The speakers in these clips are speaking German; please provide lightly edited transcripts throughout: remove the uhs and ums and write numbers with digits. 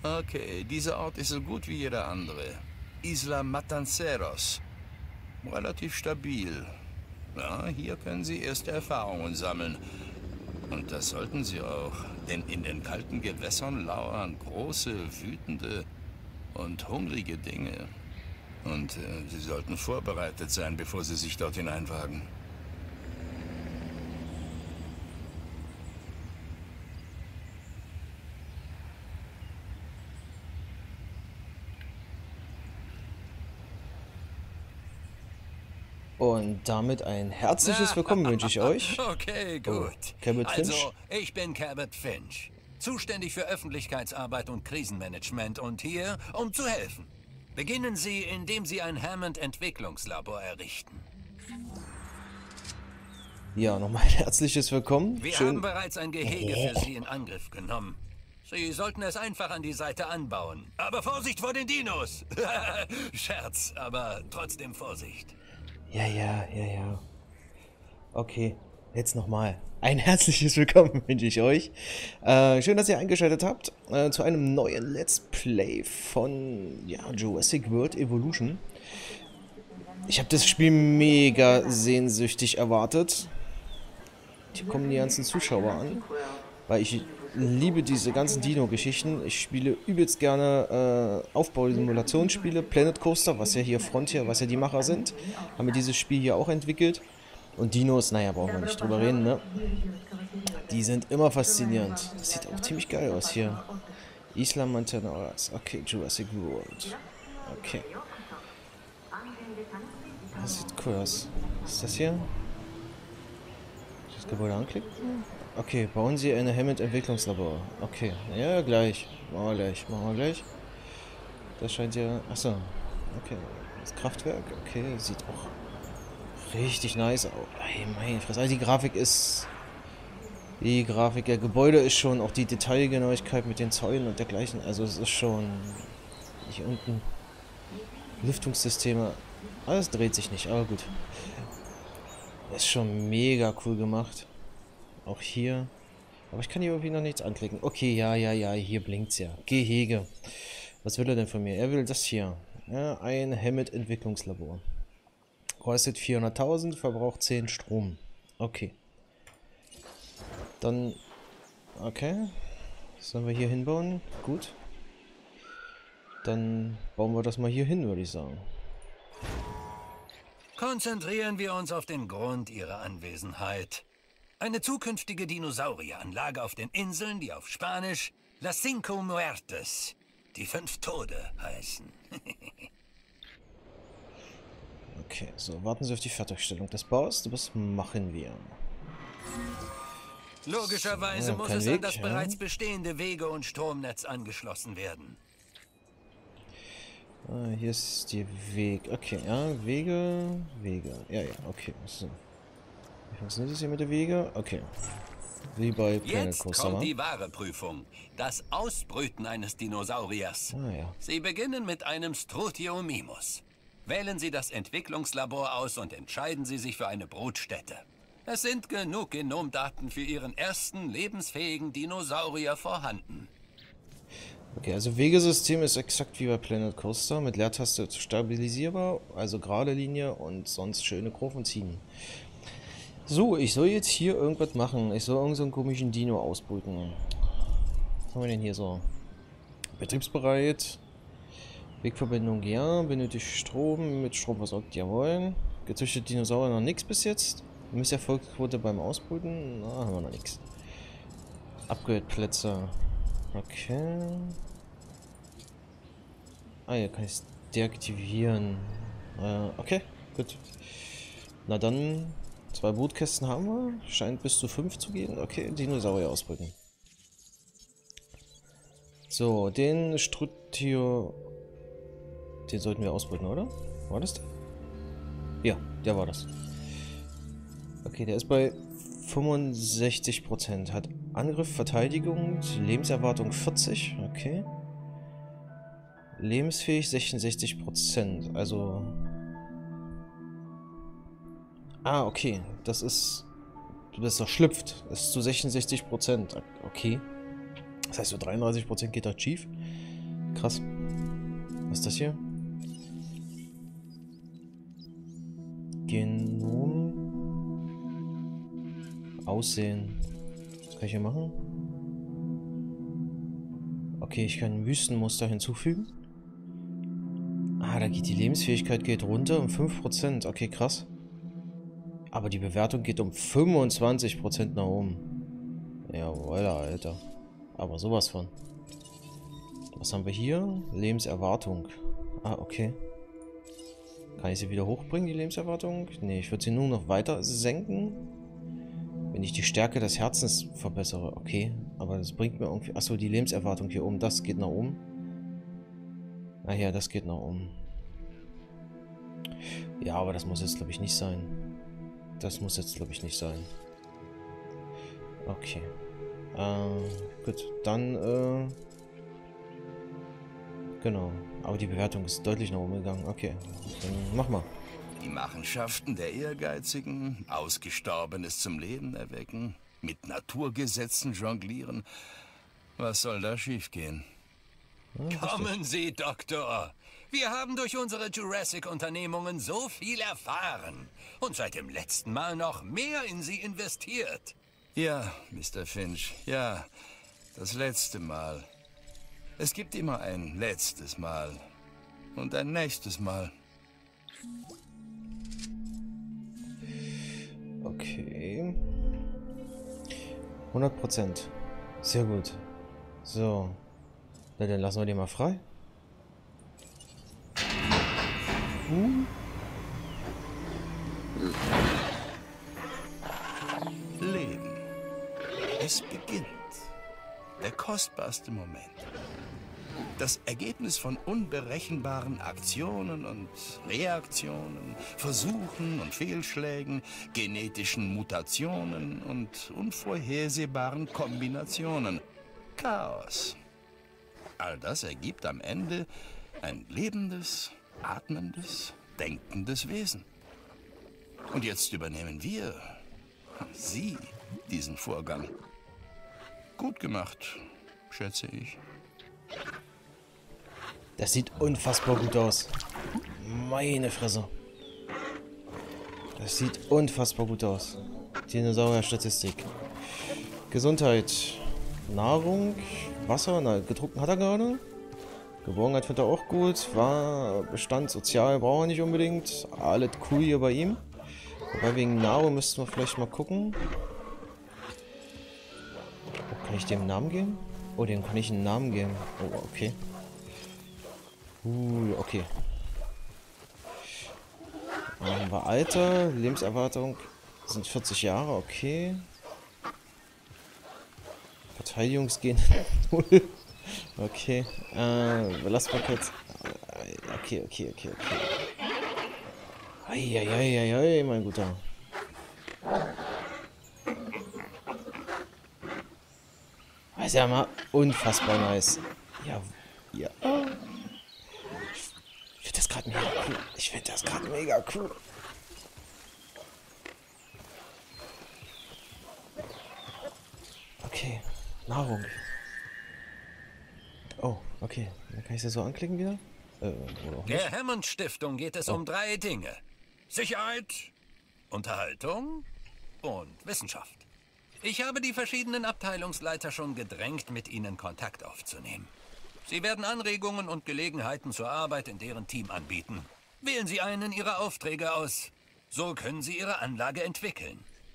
Okay, dieser Ort ist so gut wie jeder andere. Isla Matanceros. Relativ stabil. Ja, hier können Sie erste Erfahrungen sammeln. Und das sollten Sie auch. Denn in den kalten Gewässern lauern große, wütende und hungrige Dinge. Und Sie sollten vorbereitet sein, bevor Sie sich dort hineinwagen. Und damit ein herzliches Willkommen wünsche ich euch. Okay, Oh, gut. Cabot Finch. Also, ich bin Cabot Finch. Zuständig für Öffentlichkeitsarbeit und Krisenmanagement und hier, um zu helfen. Beginnen Sie, indem Sie ein Hammond-Entwicklungslabor errichten. Ja, nochmal ein herzliches Willkommen. Wir haben bereits ein Gehege für Sie in Angriff genommen. Sie sollten es einfach an die Seite anbauen. Aber Vorsicht vor den Dinos! Scherz, aber trotzdem Vorsicht. Ja. Okay, jetzt nochmal. Ein herzliches Willkommen wünsche ich euch. Schön, dass ihr eingeschaltet habt zu einem neuen Let's Play von Jurassic World Evolution. Ich habe das Spiel mega sehnsüchtig erwartet. Hier kommen die ganzen Zuschauer an, weil ich liebe diese ganzen Dino-Geschichten. Ich spiele übelst gerne Aufbau-Simulationsspiele. Planet Coaster, was ja hier Frontier, was ja die Macher sind, haben wir dieses Spiel hier auch entwickelt. Und Dinos, naja, brauchen wir nicht drüber reden, ne? Die sind immer faszinierend. Das sieht auch ziemlich geil aus hier. Isla Mantaneras. Okay, Jurassic World. Okay. Das sieht cool aus. Was ist das hier? Das Gebäude anklicken? Okay, bauen Sie eine Hammond-Entwicklungslabor. Okay, ja, gleich. Machen wir gleich. Das scheint ja... Achso. Okay, das Kraftwerk. Okay, sieht auch richtig nice aus. Ey, meine Fresse. Also die Grafik ist... Die Grafik der Gebäude ist schon... Auch die Detailgenauigkeit mit den Zäunen und dergleichen. Also es ist schon... Hier unten... Lüftungssysteme... Alles dreht sich nicht, aber gut. Ist schon mega cool gemacht. Auch hier. Aber ich kann hier irgendwie noch nichts anklicken. Okay, ja, hier blinkt's ja. Gehege. Was will er denn von mir? Er will das hier. Ja, ein Hammond-Entwicklungslabor. Kostet 400.000, verbraucht 10 Strom. Okay. Dann... Okay. Sollen wir hier hinbauen? Gut. Dann bauen wir das mal hier hin, würde ich sagen. Konzentrieren wir uns auf den Grund Ihrer Anwesenheit. Eine zukünftige Dinosaurieranlage auf den Inseln, die auf Spanisch Las Cinco Muertes, die 5 Tode, heißen. Okay, so, warten Sie auf die Fertigstellung des Baus. Das machen wir. Logischerweise So, muss kein es Weg, an das ja. bereits bestehende Wege- und Stromnetz angeschlossen werden. Ah, hier ist die Weg. Okay, ja, Wege. Ja, okay. So. Wie funktioniert das hier mit den Wege? Okay. Wie bei Planet Jetzt Coaster, kommt wa? die wahre Prüfung. Das Ausbrüten eines Dinosauriers. Ah, ja. Sie beginnen mit einem Strutiomimus. Wählen Sie das Entwicklungslabor aus und entscheiden Sie sich für eine Brutstätte. Es sind genug Genomdaten für Ihren ersten lebensfähigen Dinosaurier vorhanden. Okay, also Wegesystem ist exakt wie bei Planet Coaster. Mit Leertaste stabilisierbar, also gerade Linie und sonst schöne Kurven ziehen. So, ich soll jetzt hier irgendwas machen. Ich soll irgend so einen komischen Dino ausbrüten. Was haben wir denn hier so? Betriebsbereit. Wegverbindung, ja. Benötigt Strom. Mit Strom versorgt, jawohl. Gezüchtete Dinosaurier noch nichts bis jetzt. Misserfolgsquote beim Ausbrüten. Na, haben wir noch nichts. Upgrade-Plätze. Okay. Ah, ja, kann ich es deaktivieren. Okay, gut. Na dann, 2 Brutkästen haben wir. Scheint bis zu 5 zu gehen. Okay, Dinosaurier ausbrüten. So, den Strutio... Den sollten wir ausbrüten, oder? War das der? Ja, der war das. Okay, der ist bei 65%. Hat Angriff, Verteidigung, Lebenserwartung 40. Okay. Lebensfähig 66%. Also... Ah, okay. Das ist... Das doch schlüpft. Das ist zu 66%. Okay. Das heißt, so 33% geht da schief. Krass. Was ist das hier? Genom. Aussehen. Was kann ich hier machen? Okay, ich kann ein Wüstenmuster hinzufügen. Ah, da geht die Lebensfähigkeit geht runter um 5%. Okay, krass. Aber die Bewertung geht um 25% nach oben. Jawohl, Alter. Aber sowas von. Was haben wir hier? Lebenserwartung. Ah, okay. Kann ich sie wieder hochbringen, die Lebenserwartung? Nee, ich würde sie nur noch weiter senken. Wenn ich die Stärke des Herzens verbessere. Okay, aber das bringt mir irgendwie... Achso, die Lebenserwartung hier oben, das geht nach oben. Ah ja, das geht nach oben. Ja, aber das muss jetzt, glaube ich, nicht sein. Das muss jetzt, glaube ich, nicht sein. Okay. Gut, dann, genau. Aber die Bewertung ist deutlich nach oben gegangen. Okay, dann mach mal. Die Machenschaften der Ehrgeizigen, Ausgestorbenes zum Leben erwecken, mit Naturgesetzen jonglieren. Was soll da schiefgehen? Ja, Kommen Sie, Doktor. Wir haben durch unsere Jurassic-Unternehmungen so viel erfahren und seit dem letzten Mal noch mehr in sie investiert. Ja, Mr. Finch, ja, das letzte Mal. Es gibt immer ein letztes Mal und ein nächstes Mal. Okay. 100%. Sehr gut. So. Na, dann lassen wir den mal frei. Leben. Es beginnt. Der kostbarste Moment. Das Ergebnis von unberechenbaren Aktionen und Reaktionen, Versuchen und Fehlschlägen, genetischen Mutationen und unvorhersehbaren Kombinationen. Chaos. All das ergibt am Ende ein lebendes, atmendes, denkendes Wesen. Und jetzt übernehmen wir, Sie, diesen Vorgang. Gut gemacht, schätze ich. Das sieht unfassbar gut aus. Meine Fresse. Das sieht unfassbar gut aus. Dinosaurier-Statistik. Gesundheit. Nahrung. Wasser. Na, getrunken hat er gerade. Geborgenheit findet er auch gut. War Bestand sozial braucht er nicht unbedingt. Alles cool hier bei ihm. Wobei wegen Nahrung müssten wir vielleicht mal gucken. Oh, kann ich dem einen Namen geben? Oh, dem kann ich einen Namen geben. Oh, okay. Okay. Dann haben wir Alter, Lebenserwartung sind 40 Jahre, okay. Verteidigungsgen 0. Okay. Belastbarkeit. Okay. Eieieiei, mein Guter. Das ist ja mal unfassbar nice. Ja. Ich finde das gerade mega cool. Okay, Nahrung. Oh, okay. Dann kann ich das so anklicken wieder? Oder auch nicht. Der Hammond Stiftung geht es um 3 Dinge. Sicherheit, Unterhaltung und Wissenschaft. Ich habe die verschiedenen Abteilungsleiter schon gedrängt, mit ihnen Kontakt aufzunehmen. Sie werden Anregungen und Gelegenheiten zur Arbeit in deren Team anbieten. Wählen Sie einen Ihrer Aufträge aus. So können Sie Ihre Anlage entwickeln.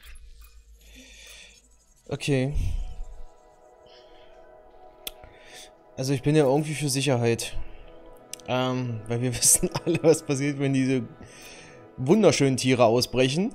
Okay. Also ich bin ja irgendwie für Sicherheit. Weil wir wissen alle, was passiert, wenn diese wunderschönen Tiere ausbrechen.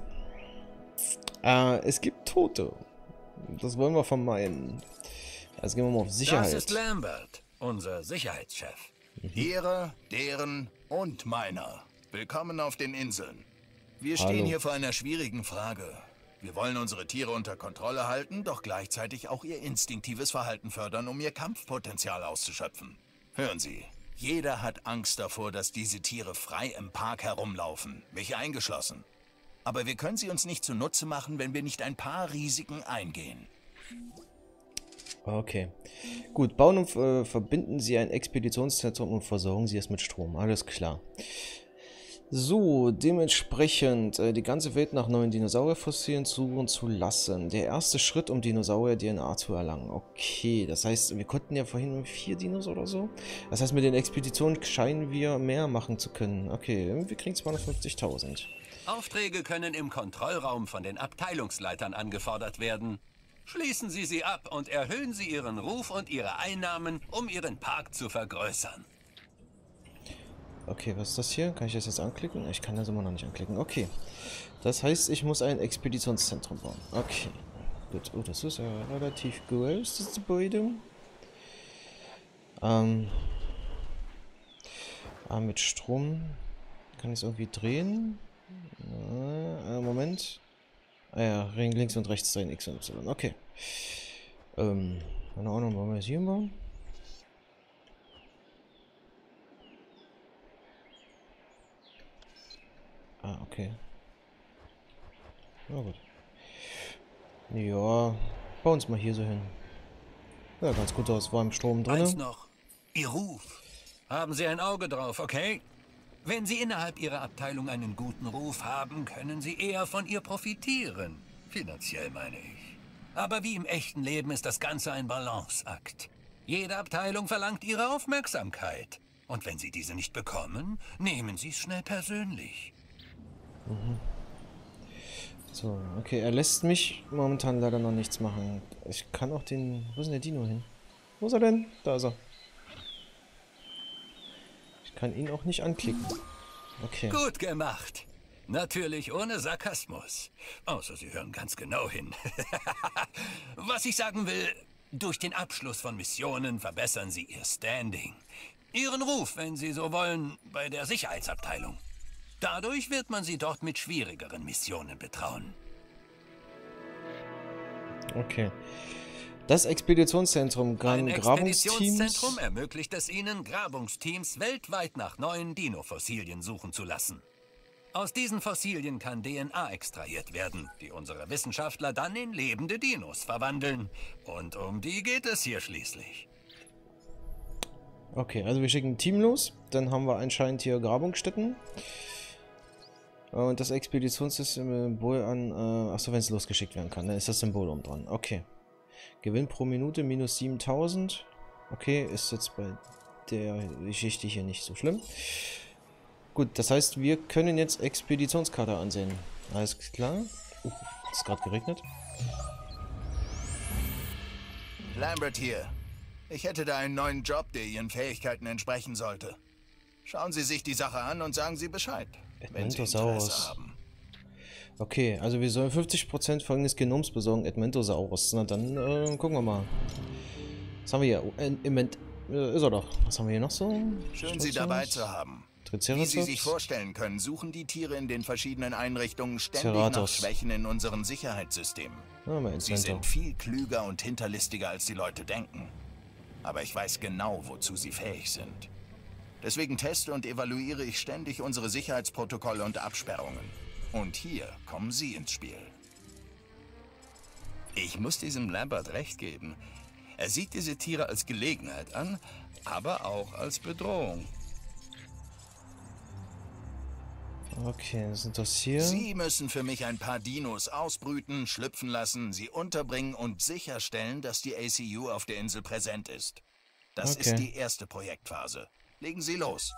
Es gibt Tote. Das wollen wir vermeiden. Also gehen wir mal auf Sicherheit. Das ist Lambert, unser Sicherheitschef. Ihre, deren und meiner. Willkommen auf den Inseln. Wir Hallo. stehen hier vor einer schwierigen Frage. Wir wollen unsere Tiere unter Kontrolle halten, doch gleichzeitig auch ihr instinktives Verhalten fördern, um ihr Kampfpotenzial auszuschöpfen. Hören Sie, jeder hat Angst davor, dass diese Tiere frei im Park herumlaufen, mich eingeschlossen. Aber wir können sie uns nicht zunutze machen, wenn wir nicht ein paar Risiken eingehen. Okay. Gut, bauen und verbinden Sie ein Expeditionszentrum und versorgen Sie es mit Strom. Alles klar. So, dementsprechend die ganze Welt nach neuen Dinosaurierfossilien suchen zu lassen. Der erste Schritt, um Dinosaurier-DNA zu erlangen. Okay, das heißt, wir konnten ja vorhin 4 Dinos oder so. Das heißt, mit den Expeditionen scheinen wir mehr machen zu können. Okay, wir kriegen 250.000. Aufträge können im Kontrollraum von den Abteilungsleitern angefordert werden. Schließen Sie sie ab und erhöhen Sie Ihren Ruf und Ihre Einnahmen, um Ihren Park zu vergrößern. Okay, was ist das hier? Kann ich das jetzt anklicken? Ich kann das immer noch nicht anklicken. Okay. Das heißt, ich muss ein Expeditionszentrum bauen. Okay. Gut. Oh, das ist ja relativ groß, das Gebäude. Mit Strom kann ich es irgendwie drehen. Moment. Ah ja, links und rechts drehen, X und Y. Okay. Keine Ahnung, wollen wir es hier bauen? Ah, okay. Na gut. Ja, bauen uns mal hier so hin. Ja, ganz gut aus, warm Strom drin. Eins noch. Ihr Ruf. Haben Sie ein Auge drauf, okay? Wenn Sie innerhalb Ihrer Abteilung einen guten Ruf haben, können Sie eher von ihr profitieren. Finanziell meine ich. Aber wie im echten Leben ist das Ganze ein Balanceakt. Jede Abteilung verlangt Ihre Aufmerksamkeit. Und wenn Sie diese nicht bekommen, nehmen Sie es schnell persönlich. So, okay, er lässt mich momentan leider noch nichts machen. Ich kann auch den... Wo ist denn der Dino hin? Wo ist er denn? Da ist er. Ich kann ihn auch nicht anklicken. Okay. Gut gemacht. Natürlich ohne Sarkasmus. Außer Sie hören ganz genau hin. Was ich sagen will, durch den Abschluss von Missionen verbessern Sie Ihr Standing. Ihren Ruf, wenn Sie so wollen, bei der Sicherheitsabteilung. Dadurch wird man Sie dort mit schwierigeren Missionen betrauen. Okay. Das Expeditionszentrum kann Ein Grabungsteams... Expeditionszentrum ermöglicht es Ihnen, Grabungsteams weltweit nach neuen Dino-Fossilien suchen zu lassen. Aus diesen Fossilien kann DNA extrahiert werden, die unsere Wissenschaftler dann in lebende Dinos verwandeln. Und um die geht es hier schließlich. Okay, also wir schicken ein Team los. Dann haben wir anscheinend hier Grabungsstätten. Und das Expeditionssystem-Symbol an... achso, wenn es losgeschickt werden kann, dann ist das Symbol oben dran. Okay. Gewinn pro Minute minus 7000. Okay, ist jetzt bei der Geschichte hier nicht so schlimm. Gut, das heißt, wir können jetzt Expeditionskarte ansehen. Alles klar. Es ist gerade geregnet. Lambert hier. Ich hätte da einen neuen Job, der Ihren Fähigkeiten entsprechen sollte. Schauen Sie sich die Sache an und sagen Sie Bescheid, wenn Sie Interesse haben. Okay, also wir sollen 50% folgendes Genoms besorgen, Edmontosaurus. Na dann, gucken wir mal. Was haben wir hier? Ist er doch. Was haben wir hier noch so? Schön, Sie dabei zu haben. Wie Sie sich vorstellen können, suchen die Tiere in den verschiedenen Einrichtungen ständig nach Schwächen in unseren Sicherheitssystemen. Sie sind viel klüger und hinterlistiger, als die Leute denken. Aber ich weiß genau, wozu sie fähig sind. Deswegen teste und evaluiere ich ständig unsere Sicherheitsprotokolle und Absperrungen. Und hier kommen Sie ins Spiel. Ich muss diesem Lambert recht geben. Er sieht diese Tiere als Gelegenheit an, aber auch als Bedrohung. Okay, was ist das hier? Sie müssen für mich ein paar Dinos ausbrüten, schlüpfen lassen, sie unterbringen und sicherstellen, dass die ACU auf der Insel präsent ist. Das ist die erste Projektphase. Legen Sie los.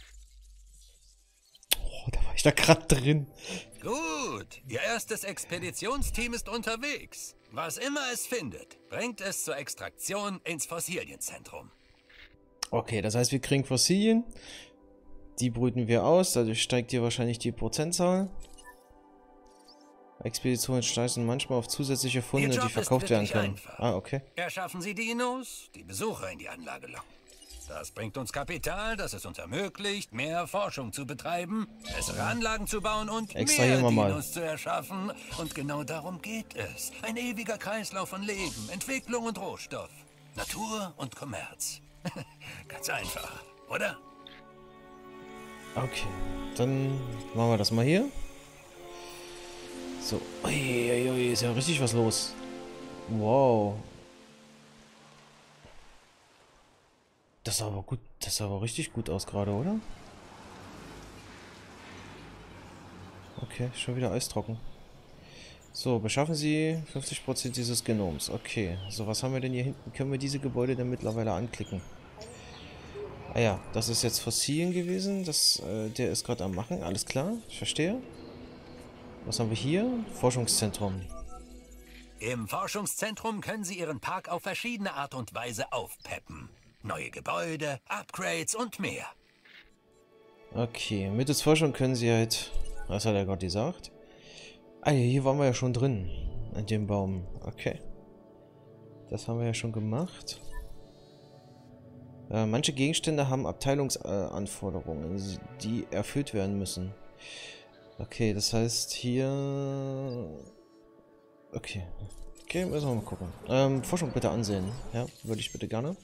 Oh, da war ich da gerade drin. Gut, Ihr erstes Expeditionsteam ist unterwegs. Was immer es findet, bringt es zur Extraktion ins Fossilienzentrum. Okay, das heißt, wir kriegen Fossilien. Die brüten wir aus, dadurch steigt hier wahrscheinlich die Prozentzahl. Expeditionen steigen manchmal auf zusätzliche Funde, die verkauft werden können. Einfach. Ah, okay. Erschaffen Sie Dinos, die Besucher in die Anlage locken. Das bringt uns Kapital, das es uns ermöglicht, mehr Forschung zu betreiben, bessere Anlagen zu bauen und mehr Dinos zu erschaffen. Und genau darum geht es. Ein ewiger Kreislauf von Leben, Entwicklung und Rohstoff. Natur und Kommerz. Ganz einfach, oder? Okay, dann machen wir das mal hier. So, uiuiui, ist ja richtig was los. Wow. Das sah aber gut, das sah aber richtig gut aus gerade, oder? Okay, schon wieder eistrocken. So, beschaffen Sie 50% dieses Genoms. Okay, so was haben wir denn hier hinten? Können wir diese Gebäude denn mittlerweile anklicken? Ah ja, das ist jetzt Fossilien gewesen. Der ist gerade am Machen. Alles klar, ich verstehe. Was haben wir hier? Forschungszentrum. Im Forschungszentrum können Sie Ihren Park auf verschiedene Art und Weise aufpeppen. Neue Gebäude, Upgrades und mehr. Okay, mittels Forschung können Sie halt... Was hat er gerade gesagt? Ah, hier waren wir ja schon drin. An dem Baum. Okay. Das haben wir ja schon gemacht. Manche Gegenstände haben Abteilungsanforderungen, die erfüllt werden müssen. Okay, das heißt hier... Okay. Okay, müssen wir mal gucken. Forschung bitte ansehen. Ja, würde ich bitte gerne.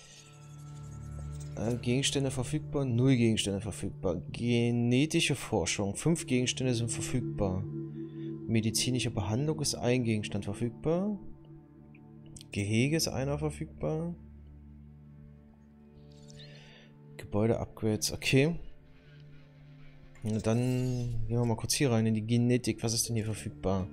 Gegenstände verfügbar, 0 Gegenstände verfügbar. Genetische Forschung, 5 Gegenstände sind verfügbar. Medizinische Behandlung ist 1 Gegenstand verfügbar. Gehege ist 1 verfügbar. Gebäude-Upgrades, okay. Na dann gehen wir mal kurz hier rein in die Genetik. Was ist denn hier verfügbar?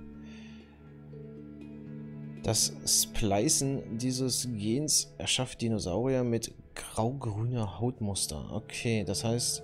Das Splicen dieses Gens erschafft Dinosaurier mit grau-grüner Hautmuster. Okay, das heißt,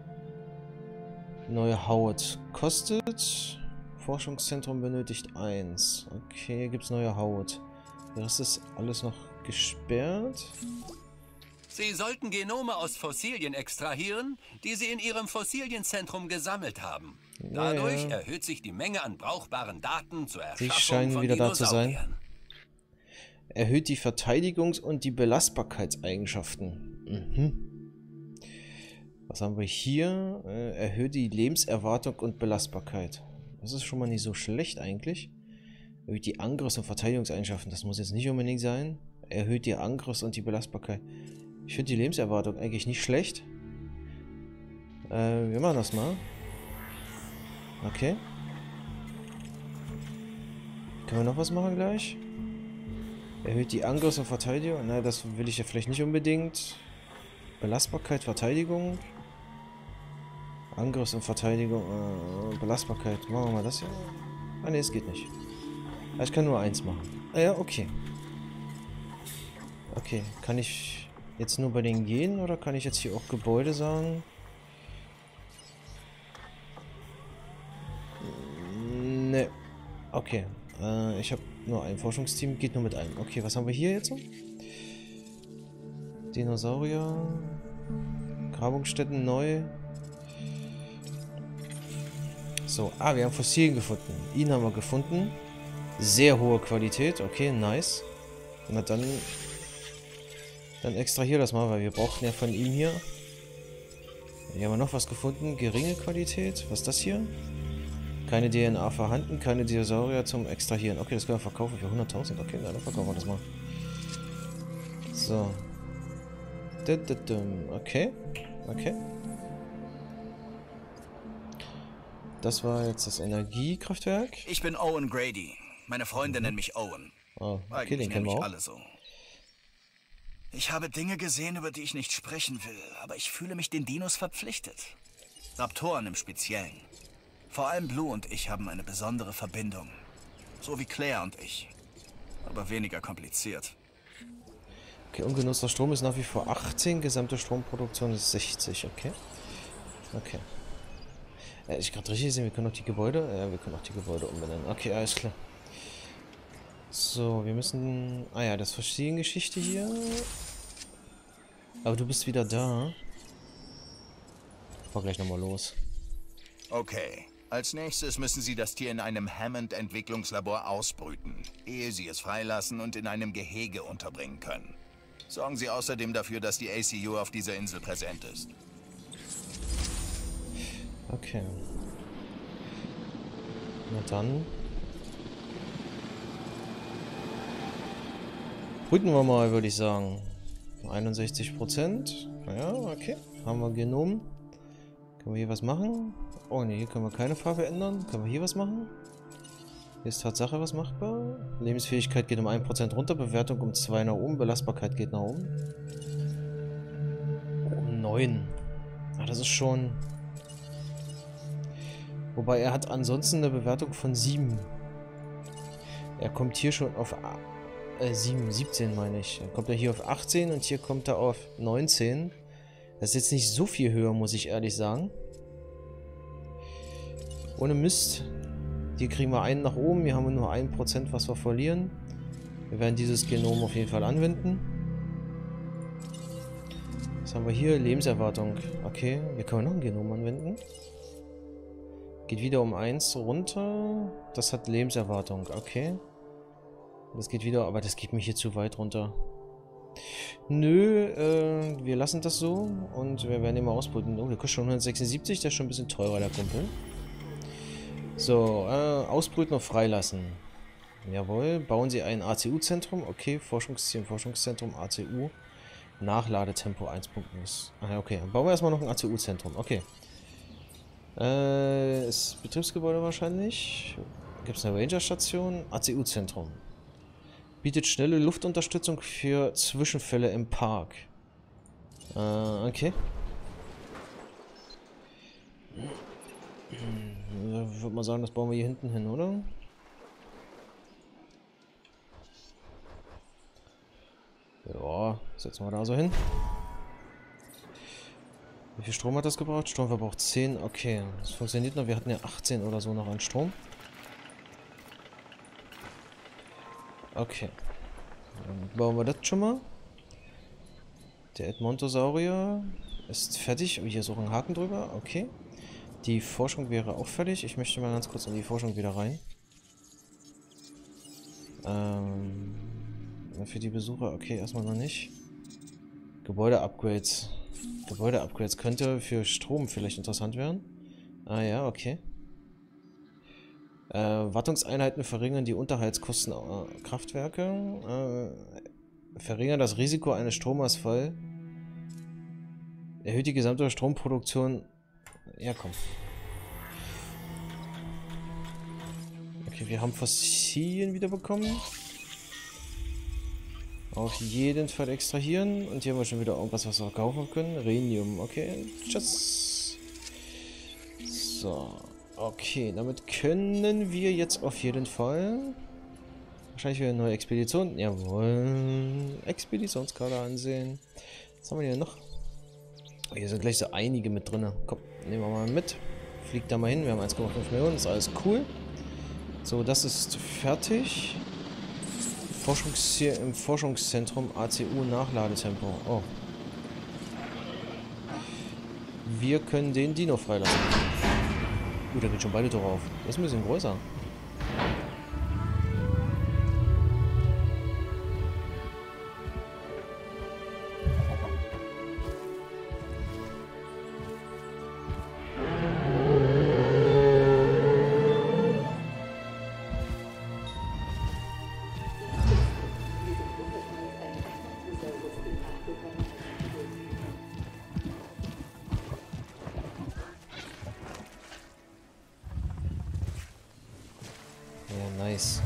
neue Haut kostet. Forschungszentrum benötigt 1. Okay, gibt es neue Haut. Das ist alles noch gesperrt. Sie sollten Genome aus Fossilien extrahieren, die Sie in Ihrem Fossilienzentrum gesammelt haben. Dadurch erhöht sich die Menge an brauchbaren Daten zur Sie Erschaffung scheinen von wieder da zu sein. Dinosauriern. Erhöht die Verteidigungs- und die Belastbarkeitseigenschaften. Mhm. Was haben wir hier? Erhöht die Lebenserwartung und Belastbarkeit. Das ist schon mal nicht so schlecht eigentlich. Erhöht die Angriffs- und Verteidigungseigenschaften. Das muss jetzt nicht unbedingt sein. Erhöht die Angriffs- und die Belastbarkeit. Ich finde die Lebenserwartung eigentlich nicht schlecht. Wir machen das mal. Okay. Können wir noch was machen gleich? Erhöht die Angriffs- und Verteidigung. Na, das will ich ja vielleicht nicht unbedingt. Belastbarkeit, Verteidigung. Angriffs- und Verteidigung. Belastbarkeit. Machen wir mal das hier. Ah ne, es geht nicht. Ich kann nur 1 machen. Ah ja, okay. Okay, kann ich jetzt nur bei denen gehen oder kann ich jetzt hier auch Gebäude sagen? Ne. Okay. Ich habe nur ein Forschungsteam, geht nur mit einem. Okay, was haben wir hier jetzt? Dinosaurier. Grabungsstätten neu. So, wir haben Fossilien gefunden. Ihn haben wir gefunden. Sehr hohe Qualität. Okay, nice. Na dann extrahier das mal, weil wir brauchen ja von ihm hier. Hier haben wir noch was gefunden. Geringe Qualität. Was ist das hier? Keine DNA vorhanden, keine Dinosaurier zum Extrahieren. Okay, das können wir verkaufen für 100.000. Okay, dann verkaufen wir das mal. So. Okay. Okay. Das war jetzt das Energiekraftwerk. Ich bin Owen Grady. Meine Freunde nennen mich Owen. Oh, okay, Eigentlich den kennen nennen wir mich auch. alle so. Ich habe Dinge gesehen, über die ich nicht sprechen will, aber ich fühle mich den Dinos verpflichtet. Raptoren im Speziellen. Vor allem Blue und ich haben eine besondere Verbindung. So wie Claire und ich. Aber weniger kompliziert. Okay, ungenutzter Strom ist nach wie vor 18, gesamte Stromproduktion ist 60, okay. Okay. Ich gerade richtig gesehen, wir können auch die Gebäude, wir können auch die Gebäude umbenennen. Okay, alles klar. So, wir müssen, ja, das Fossilien-Geschichte hier. Aber du bist wieder da. Ich fahr gleich nochmal los. Okay. Als nächstes müssen Sie das Tier in einem Hammond-Entwicklungslabor ausbrüten, ehe Sie es freilassen und in einem Gehege unterbringen können. Sorgen Sie außerdem dafür, dass die ACU auf dieser Insel präsent ist. Okay. Na dann. Brüten wir mal, würde ich sagen. 61%. Ja, okay. Haben wir Genom. Können wir hier was machen? Oh ne, hier können wir keine Farbe ändern. Können wir hier was machen? Hier ist Tatsache was machbar. Lebensfähigkeit geht um 1% runter, Bewertung um 2 nach oben, Belastbarkeit geht nach oben. 9. Ah, das ist schon... Wobei er hat ansonsten eine Bewertung von 7. Er kommt hier schon auf 17 meine ich. Dann kommt er hier auf 18 und hier kommt er auf 19. Das ist jetzt nicht so viel höher, muss ich ehrlich sagen. Ohne Mist. Hier kriegen wir einen nach oben. Hier haben wir nur 1%, was wir verlieren. Wir werden dieses Genom auf jeden Fall anwenden. Was haben wir hier? Lebenserwartung. Okay, wir können noch ein Genom anwenden. Geht wieder um 1 runter. Das hat Lebenserwartung. Okay. Das geht wieder, aber das geht mich hier zu weit runter. Nö, wir lassen das so und wir werden ihn mal ausbrüten. Oh, der kostet schon 176, der ist schon ein bisschen teurer, der Kumpel. So, ausbrüten und freilassen. Jawohl, bauen Sie ein ACU-Zentrum. Okay, Forschungszentrum ACU. Nachladetempo 1.0. Ah, okay, dann bauen wir erstmal noch ein ACU-Zentrum. Okay. Ist Betriebsgebäude wahrscheinlich. Gibt es eine Ranger-Station? ACU-Zentrum. Bietet schnelle Luftunterstützung für Zwischenfälle im Park. Okay. Ich würde mal sagen, das bauen wir hier hinten hin, oder? Ja, setzen wir da so hin. Wie viel Strom hat das gebraucht? Strom verbraucht 10. Okay, das funktioniert noch. Wir hatten ja 18 oder so noch an Strom. Okay. Dann bauen wir das schon mal. Der Edmontosaurier ist fertig. Oh, hier ist auch ein Haken drüber. Okay. Die Forschung wäre auch fertig. Ich möchte mal ganz kurz in die Forschung wieder rein. Für die Besucher, okay, erstmal noch nicht. Gebäude-Upgrades. Gebäude-Upgrades könnte für Strom vielleicht interessant werden. Ah ja, okay. Wartungseinheiten verringern die Unterhaltskosten Kraftwerke. Verringern das Risiko eines Stromausfalls. Erhöht die gesamte Stromproduktion. Ja, komm. Okay, wir haben Fossilien wiederbekommen. Auf jeden Fall extrahieren. Und hier haben wir schon wieder irgendwas, was wir kaufen können. Rhenium, okay. Tschüss. So. Okay, damit können wir jetzt auf jeden Fall wahrscheinlich wieder eine neue Expedition. Jawohl. Expeditionskarte ansehen. Was haben wir hier noch? Oh, hier sind gleich so einige mit drin. Komm, nehmen wir mal mit. Fliegt da mal hin. Wir haben 1,5 Millionen. Ist alles cool. So, das ist fertig. Im Forschungszentrum ACU Nachladetempo. Oh. Wir können den Dino freilassen. Da geht schon beide Tore auf. Der ist ein bisschen größer. Ja, nice.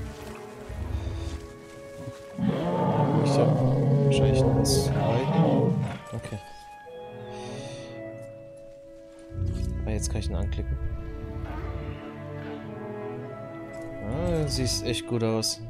Ich hab wahrscheinlich einen zweiten. Okay. Ah, jetzt kann ich ihn anklicken. Ah, siehst echt gut aus.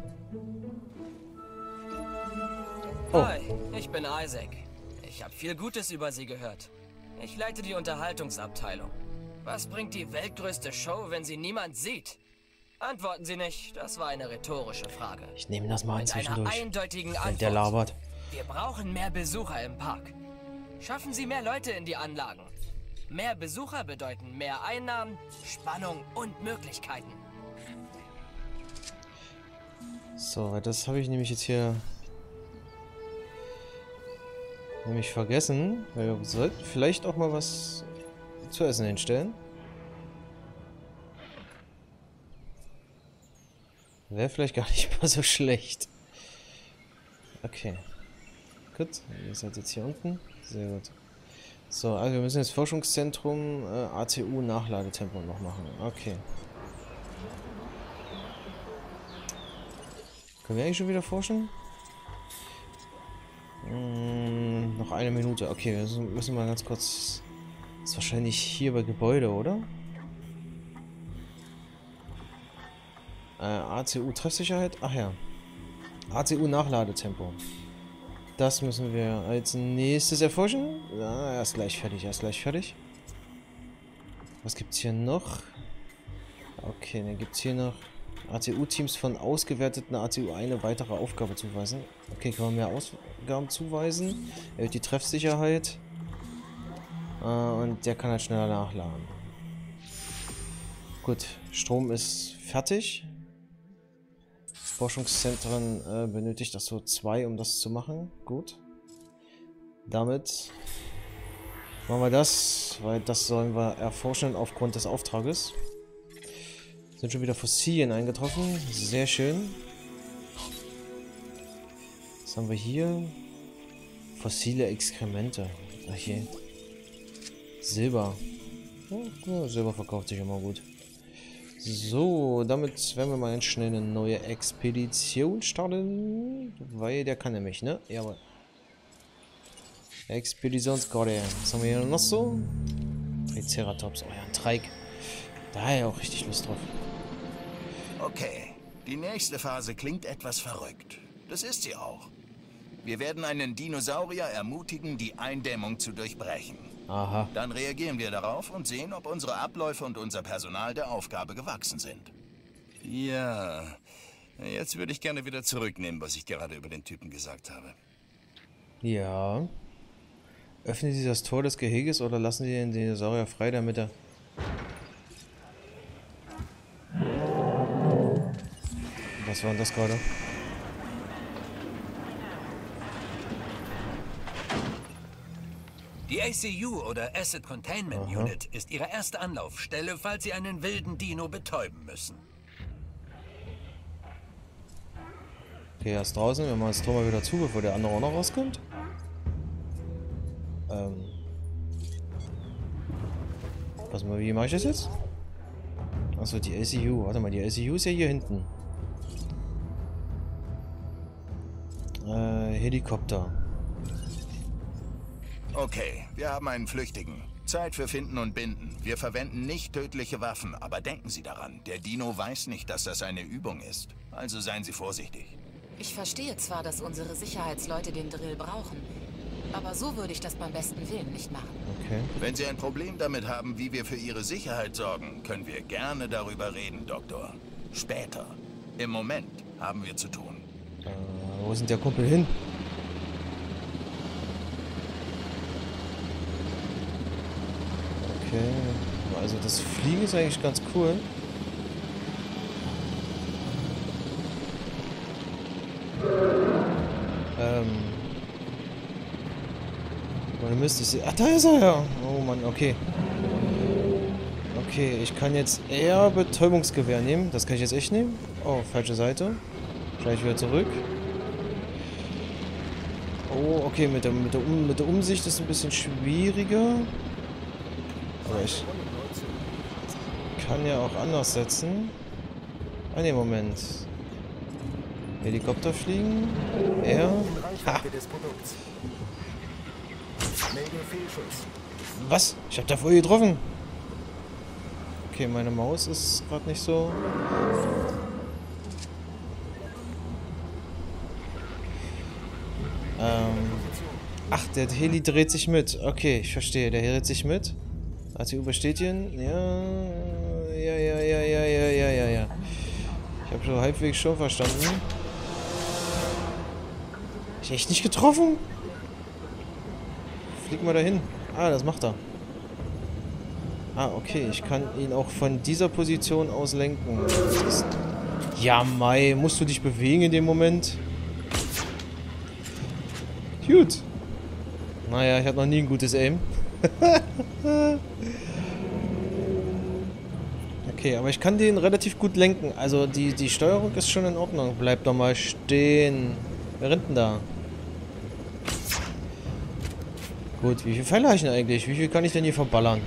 Oh. Hi, ich bin Isaac. Ich habe viel Gutes über Sie gehört. Ich leite die Unterhaltungsabteilung. Was bringt die weltgrößte Show, wenn sie niemand sieht? Antworten Sie nicht, das war eine rhetorische Frage. Ich nehme das mal Mit einer zwischendurch. eindeutigen Wenn Antwort. der labert. Wir brauchen mehr Besucher im Park. Schaffen Sie mehr Leute in die Anlagen. Mehr Besucher bedeuten mehr Einnahmen, Spannung und Möglichkeiten. So, das habe ich nämlich jetzt hier vergessen. Wir sollten vielleicht auch mal was zu essen hinstellen. Wäre vielleicht gar nicht mal so schlecht. Okay. Gut, ihr seid jetzt hier unten. Sehr gut. So, also wir müssen jetzt Forschungszentrum ACU Nachladetempo noch machen. Okay. Können wir eigentlich schon wieder forschen? Noch eine Minute. Okay, wir müssen mal ganz kurz... Das ist wahrscheinlich hier bei Gebäude, oder? ACU Treffsicherheit? Ach ja. ACU Nachladetempo. Das müssen wir als nächstes erforschen. Ja, er ist gleich fertig, Was gibt's hier noch? Okay, dann gibt's hier noch ACU-Teams von ausgewerteten ACU eine weitere Aufgabe zuweisen. Okay, kann man mehr Aufgaben zuweisen. Erhöht die Treffsicherheit. Und der kann halt schneller nachladen. Gut, Strom ist fertig. Forschungszentren benötigt das so 2, um das zu machen. Gut. Damit machen wir das, weil das sollen wir erforschen aufgrund des Auftrages. Sind schon wieder Fossilien eingetroffen. Sehr schön. Was haben wir hier? Fossile Exkremente. Ach je. Silber. Ja, Silber verkauft sich immer gut. So, damit werden wir mal schnell eine neue Expedition starten. Weil der kann nämlich, ne? Jawohl. Expeditionskarte. Was haben wir hier noch so? Triceratops. Oh ja, ein Treik. Da habe ich auch richtig Lust drauf. Okay, die nächste Phase klingt etwas verrückt. Das ist sie auch. Wir werden einen Dinosaurier ermutigen, die Eindämmung zu durchbrechen. Aha. Dann reagieren wir darauf und sehen, ob unsere Abläufe und unser Personal der Aufgabe gewachsen sind. Ja, jetzt würde ich gerne wieder zurücknehmen, was ich gerade über den Typen gesagt habe. Ja. Öffnen Sie das Tor des Geheges oder lassen Sie den Dinosaurier frei, damit er... Was war denn das gerade? Die ACU oder Asset Containment Unit ist Ihre erste Anlaufstelle, falls Sie einen wilden Dino betäuben müssen. Okay, er ist draußen. Wir machen das Tor mal wieder zu, bevor der andere auch noch rauskommt. Was mal, wie mache ich das jetzt? Achso, die ACU. Warte mal, die ACU ist ja hier hinten. Helikopter. Okay, wir haben einen Flüchtigen. Zeit für Finden und Binden. Wir verwenden nicht tödliche Waffen, aber denken Sie daran, der Dino weiß nicht, dass das eine Übung ist. Also seien Sie vorsichtig. Ich verstehe zwar, dass unsere Sicherheitsleute den Drill brauchen, aber so würde ich das beim besten Willen nicht machen. Okay. Wenn Sie ein Problem damit haben, wie wir für Ihre Sicherheit sorgen, können wir gerne darüber reden, Doktor. Später. Im Moment haben wir zu tun. Wo ist denn der Kumpel hin? Okay. Also das Fliegen ist eigentlich ganz cool. Man müsste ich... Ach, da ist er ja. Oh Mann, okay. Okay, ich kann jetzt eher Betäubungsgewehr nehmen. Das kann ich jetzt echt nehmen. Oh, falsche Seite. Gleich wieder zurück. Oh, okay, mit der Umsicht ist es ein bisschen schwieriger. Aber ich kann ja auch anders setzen. Ah ne, Moment. Helikopter fliegen. Er. Ha. Was? Ich hab da voll getroffen. Okay, meine Maus ist gerade nicht so. Ach, der Heli dreht sich mit. Okay, ich verstehe. Der dreht sich mit. ACU Bestätigen. Ja. Ich habe schon halbwegs schon verstanden. Ich echt nicht getroffen? Flieg mal dahin. Ah, das macht er. Ah, okay. Ich kann ihn auch von dieser Position aus lenken. Ja, Mai. Musst du dich bewegen in dem Moment? Gut. Naja, ich hatte noch nie ein gutes Aim. Okay, aber ich kann den relativ gut lenken. Also die Steuerung ist schon in Ordnung. Bleib doch mal stehen. Wer rennt denn da? Gut, wie viel Pfeile habe ich denn eigentlich? Wie viel kann ich denn hier verballern?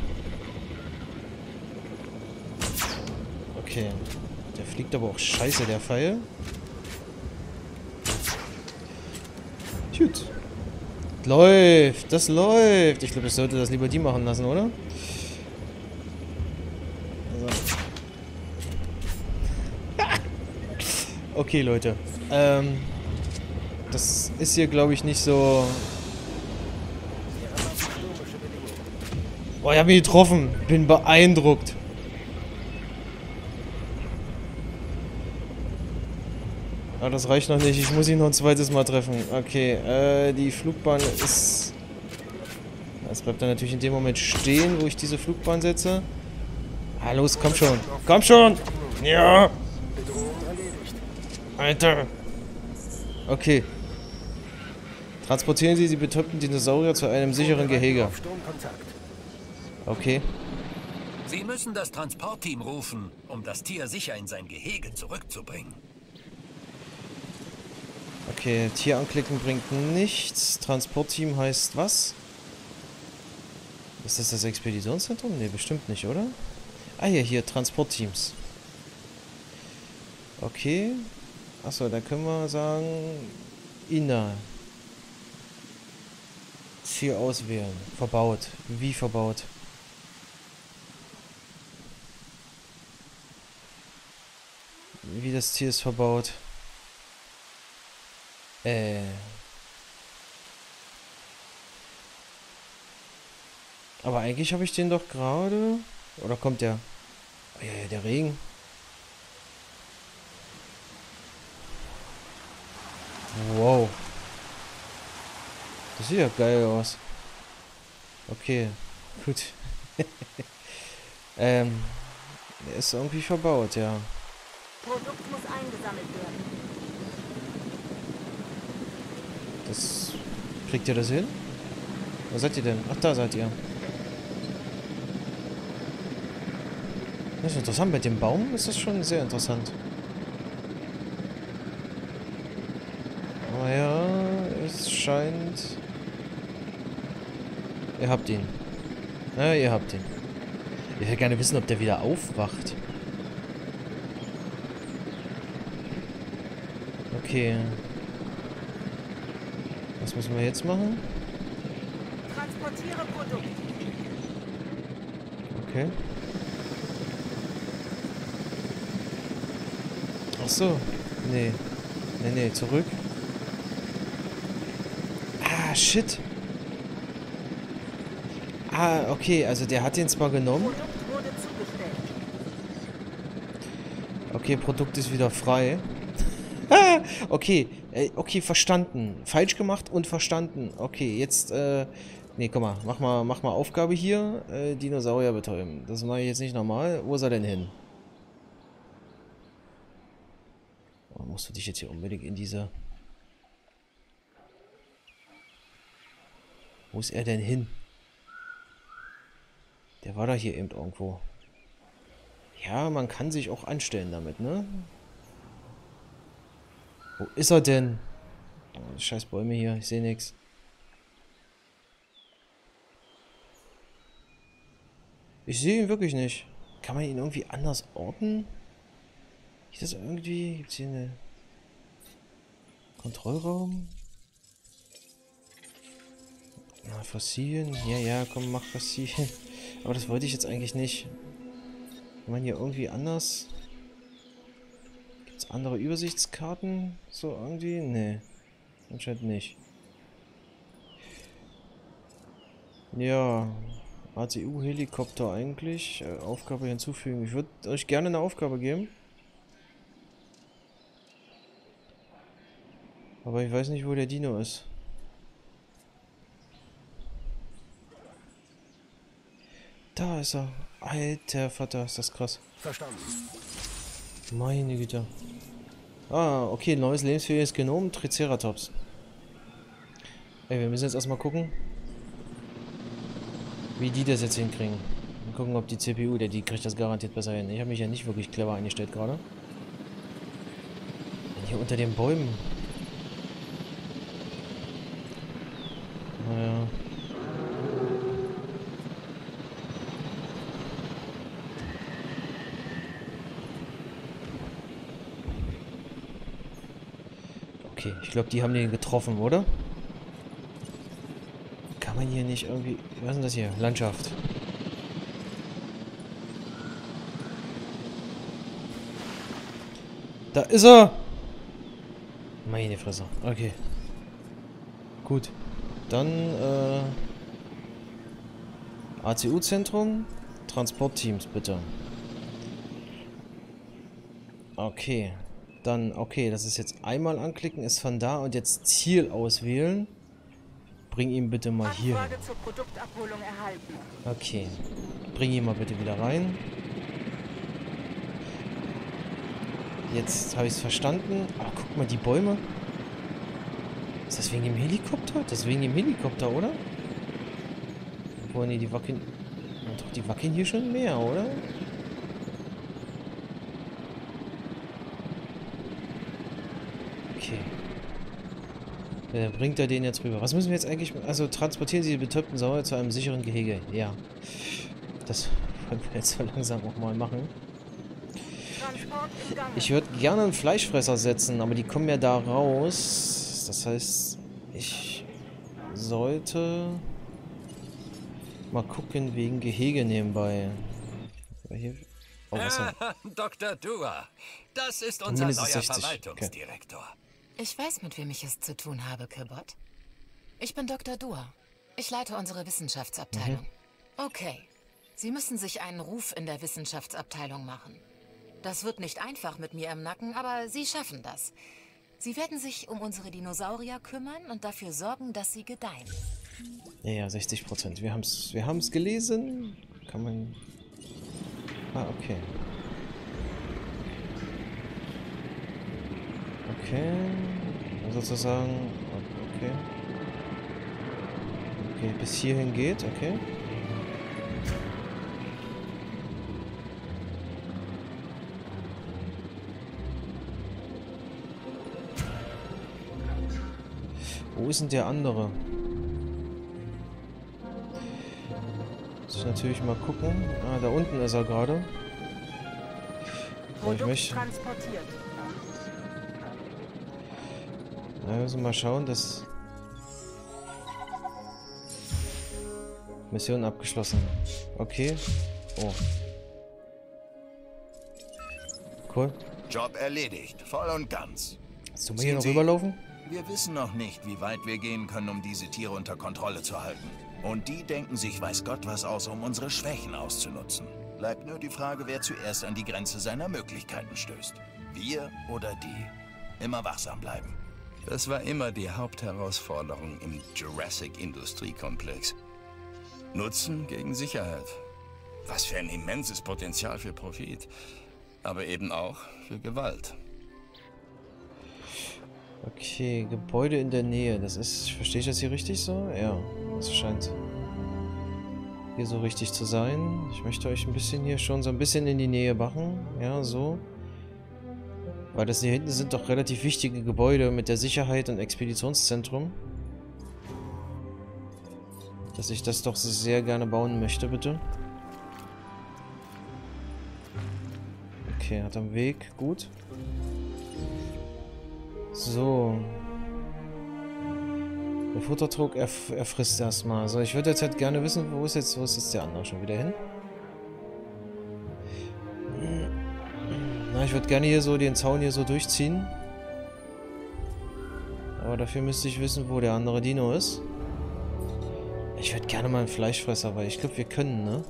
Okay. Der fliegt aber auch scheiße, der Pfeil. Gut. Läuft, das läuft. Ich glaube, ich sollte das lieber die machen lassen, oder? So. Okay, Leute. Das ist hier, glaube ich, nicht so... Oh, ich habe ihn getroffen. Bin beeindruckt. Aber das reicht noch nicht. Ich muss ihn noch ein zweites Mal treffen. Okay, die Flugbahn ist... Jetzt bleibt er natürlich in dem Moment stehen, wo ich diese Flugbahn setze. Ah, los, komm schon. Komm schon! Ja! Alter! Okay. Transportieren Sie die betäubten Dinosaurier zu einem sicheren Gehege. Okay. Sie müssen das Transportteam rufen, um das Tier sicher in sein Gehege zurückzubringen. Okay, Tier anklicken bringt nichts. Transportteam heißt was? Ist das das Expeditionszentrum? Ne, bestimmt nicht, oder? Ah ja, hier, Transportteams. Okay. Achso, da können wir sagen... Inna. Tier auswählen. Verbaut. Wie verbaut? Wie das Tier ist verbaut. Aber eigentlich habe ich den doch gerade... Oder kommt der? Oh ja, der Regen. Wow. Das sieht ja geil aus. Okay, gut. Der ist irgendwie verbaut, ja. Produkt muss eingesammelt werden. Das... Kriegt ihr das hin? Wo seid ihr denn? Ach, da seid ihr. Das ist interessant. Mit dem Baum ist das schon sehr interessant. Aber ja, es scheint... Ihr habt ihn. Ja, ihr habt ihn. Ich hätte gerne wissen, ob der wieder aufwacht. Okay. Was müssen wir jetzt machen? Transportiere Produkt. Okay. Ach so. Nee. Nee, zurück. Ah, shit. Ah, okay, also der hat den zwar genommen. Produkt wurde zugestellt. Okay, Produkt ist wieder frei. Ah, okay, okay, verstanden. Falsch gemacht und verstanden. Okay, jetzt, nee, guck mal, mach mal Aufgabe hier. Dinosaurier betäuben. Das mache ich jetzt nicht normal. Wo ist er denn hin? Oh, musst du dich jetzt hier unbedingt in diese... Wo ist er denn hin? Der war da hier eben irgendwo. Ja, man kann sich auch anstellen damit, ne? Wo ist er denn? Oh, scheiß Bäume hier, ich sehe nichts. Ich sehe ihn wirklich nicht. Kann man ihn irgendwie anders orten? Ist das irgendwie... Gibt es hier eine... Kontrollraum? Na, Fossilien? Ja, komm, mach Fossilien. Aber das wollte ich jetzt eigentlich nicht. Kann man hier irgendwie anders... Gibt es andere Übersichtskarten? So irgendwie? Nee. Anscheinend nicht. Ja. ATU-Helikopter eigentlich. Aufgabe hinzufügen. Ich würde euch gerne eine Aufgabe geben. Aber ich weiß nicht, wo der Dino ist. Da ist er. Alter Vater, ist das krass. Verstanden. Meine Güte. Ah, okay, neues lebensfähiges Genom, Triceratops. Ey, wir müssen jetzt erstmal gucken, wie die das jetzt hinkriegen. Mal gucken, ob die CPU, die kriegt das garantiert besser hin. Ich habe mich ja nicht wirklich clever eingestellt gerade. Hier unter den Bäumen. Naja. Okay, ich glaube, die haben den getroffen, oder? man hier nicht irgendwie... Was ist denn das hier? Landschaft. Da ist er! Meine Fresse. Okay. Gut. Dann, ACU-Zentrum. Transportteams, bitte. Okay. Dann, okay, das ist jetzt einmal anklicken, ist von da und jetzt Ziel auswählen. Bring ihn bitte mal hier hin. Anfrage zur Produktabholung erhalten. Okay. Bring ihn mal bitte wieder rein. Jetzt habe ich es verstanden. Aber guck mal, die Bäume. Ist das wegen dem Helikopter? Das ist wegen dem Helikopter, oder? Obwohl, nee, die wackeln... Doch, die wackeln hier schon mehr, oder? Okay. Ja, bringt er den jetzt rüber? Was müssen wir jetzt eigentlich... Also, transportieren Sie die betäubten Sauer zu einem sicheren Gehege. Ja. Das wollen wir jetzt so langsam auch mal machen. Transport im Gange. Ich würde gerne einen Fleischfresser setzen, aber die kommen ja da raus. Das heißt, ich sollte mal gucken wegen Gehege nebenbei. Hier. Oh, Wasser. Dr. Dua, das ist unser Mindestens neuer 60. Verwaltungsdirektor. Ich weiß, mit wem ich es zu tun habe, Kirbot. Ich bin Dr. Dua. Ich leite unsere Wissenschaftsabteilung. Okay. Sie müssen sich einen Ruf in der Wissenschaftsabteilung machen. Das wird nicht einfach mit mir im Nacken, aber Sie schaffen das. Sie werden sich um unsere Dinosaurier kümmern und dafür sorgen, dass sie gedeihen. Ja, 60%. Wir haben's gelesen. Kann man... Ah, okay. Okay. Sozusagen... Okay. Okay, bis hierhin geht, okay. Wo ist denn der andere? Muss ich natürlich mal gucken. Ah, da unten ist er gerade. Oh, ich möchte... Transportiert. Na, wir müssen mal schauen, dass... Mission abgeschlossen. Okay. Oh. Cool. Job erledigt, voll und ganz. Jetzt tun wir hier noch Sie- rüberlaufen? Wir wissen noch nicht, wie weit wir gehen können, um diese Tiere unter Kontrolle zu halten. Und die denken sich weiß Gott was aus, um unsere Schwächen auszunutzen. Bleibt nur die Frage, wer zuerst an die Grenze seiner Möglichkeiten stößt. Wir oder die. Immer wachsam bleiben. Das war immer die Hauptherausforderung im Jurassic-Industriekomplex. Nutzen gegen Sicherheit. Was für ein immenses Potenzial für Profit. Aber eben auch für Gewalt. Okay, Gebäude in der Nähe. Das ist... Verstehe ich das hier richtig so? Ja, das scheint hier so richtig zu sein. Ich möchte euch ein bisschen hier schon so ein bisschen in die Nähe machen. Ja, so. Weil das hier hinten sind doch relativ wichtige Gebäude mit der Sicherheit und Expeditionszentrum. Dass ich das doch sehr gerne bauen möchte, bitte. Okay, hat am Weg. Gut. So. Der Futtertrog, er frisst erstmal. So, ich würde jetzt halt gerne wissen, wo ist jetzt der andere schon wieder hin? Na, ich würde gerne hier so den Zaun hier so durchziehen. Aber dafür müsste ich wissen, wo der andere Dino ist. Ich würde gerne mal einen Fleischfresser, weil ich glaube, wir können, ne?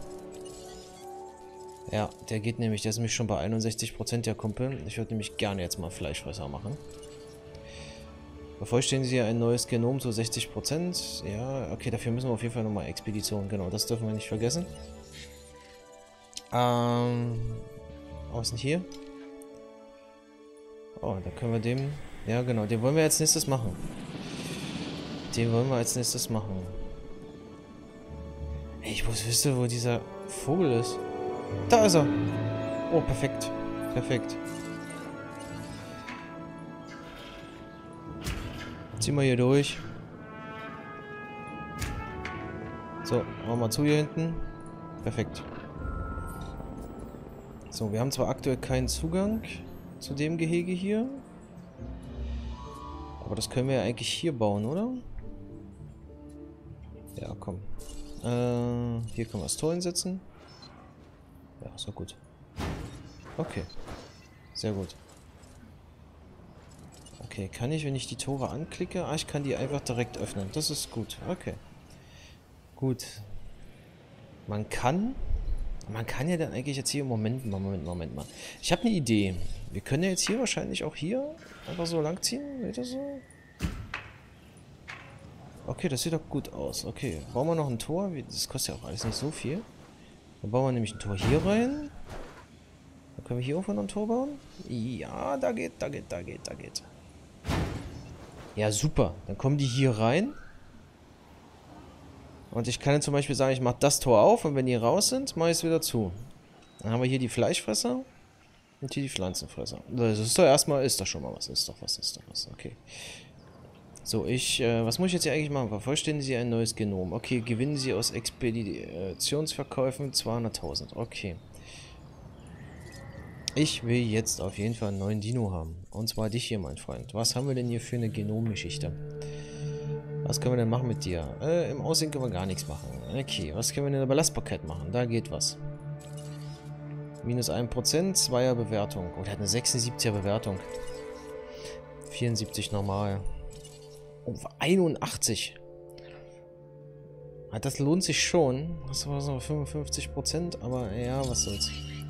Ja, der geht nämlich. Der ist nämlich schon bei 61%, der Kumpel. Ich würde nämlich gerne jetzt mal Fleischfresser machen. Vervollständigen Sie ein neues Genom zu 60%. Ja, okay, dafür müssen wir auf jeden Fall nochmal Expedition. Genau, das dürfen wir nicht vergessen. Was ist denn hier? Oh, da können wir dem... Ja, genau, den wollen wir als nächstes machen. Den wollen wir als nächstes machen. Ey, ich muss wissen, wo dieser Vogel ist. Da ist er! Oh, perfekt. Perfekt. Ziehen wir hier durch. So, machen wir zu hier hinten. Perfekt. So, wir haben zwar aktuell keinen Zugang zu dem Gehege hier. Aber das können wir ja eigentlich hier bauen, oder? Ja, komm. Hier können wir das Tor hinsetzen. Ja, ist doch gut. Okay. Sehr gut. Okay, kann ich, wenn ich die Tore anklicke? Ah, ich kann die einfach direkt öffnen. Das ist gut. Okay. Gut. Man kann ja dann eigentlich jetzt hier... Moment mal. Ich habe eine Idee. Wir können ja jetzt hier wahrscheinlich auch hier einfach so langziehen. Geht das so? Okay, das sieht doch gut aus. Okay, bauen wir noch ein Tor. Das kostet ja auch alles nicht so viel. Dann bauen wir nämlich ein Tor hier rein. Dann können wir hier auch noch ein Tor bauen. Ja, da geht. Ja, super. Dann kommen die hier rein. Und ich kann jetzt zum Beispiel sagen, ich mache das Tor auf und wenn die raus sind, mache ich es wieder zu. Dann haben wir hier die Fleischfresser und hier die Pflanzenfresser. Das ist doch erstmal, ist doch schon mal was. Ist doch was. Okay. So, was muss ich jetzt hier eigentlich machen? Vervollständigen Sie ein neues Genom. Okay, gewinnen Sie aus Expeditionsverkäufen 200.000. Okay. Ich will jetzt auf jeden Fall einen neuen Dino haben. Und zwar dich hier, mein Freund. Was haben wir denn hier für eine Genomgeschichte? Was können wir denn machen mit dir? Im Aussehen können wir gar nichts machen. Okay, was können wir denn in der Belastbarkeit machen? Da geht was. Minus 1%, 2er Bewertung. Oh, der hat eine 76er Bewertung. 74 normal. Oh, 81. Das lohnt sich schon. Das war so 55%, aber ja, was soll's.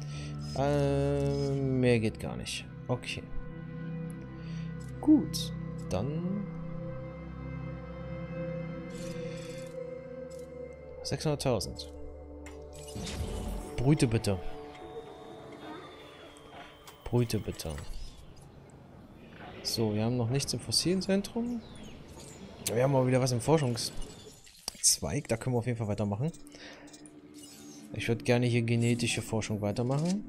Mehr geht gar nicht. Okay. Gut. Dann 600.000. Brüte bitte. Brüte bitte. So, wir haben noch nichts im Fossilenzentrum. Wir haben aber wieder was im Forschungszweig. Da können wir auf jeden Fall weitermachen. Ich würde gerne hier genetische Forschung weitermachen.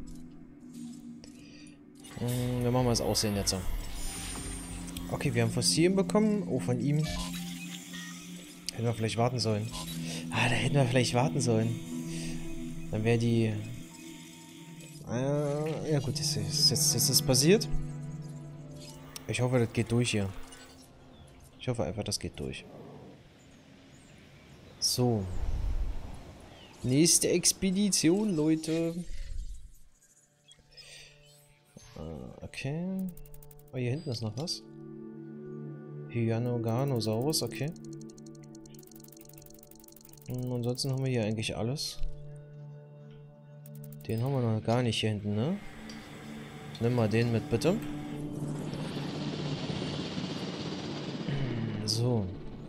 Wir machen mal das Aussehen jetzt. Okay, wir haben Fossilien bekommen. Oh, von ihm. Hätten wir vielleicht warten sollen. Ah, da hätten wir vielleicht warten sollen. Dann wäre die... ja gut, jetzt ist passiert. Ich hoffe, das geht durch hier. Ich hoffe einfach, das geht durch. So. Nächste Expedition, Leute. Okay. Oh, hier hinten ist noch was. Hyanoganosaurus, okay. Und ansonsten haben wir hier eigentlich alles. Den haben wir noch gar nicht hier hinten, ne? Nimm mal den mit, bitte. So.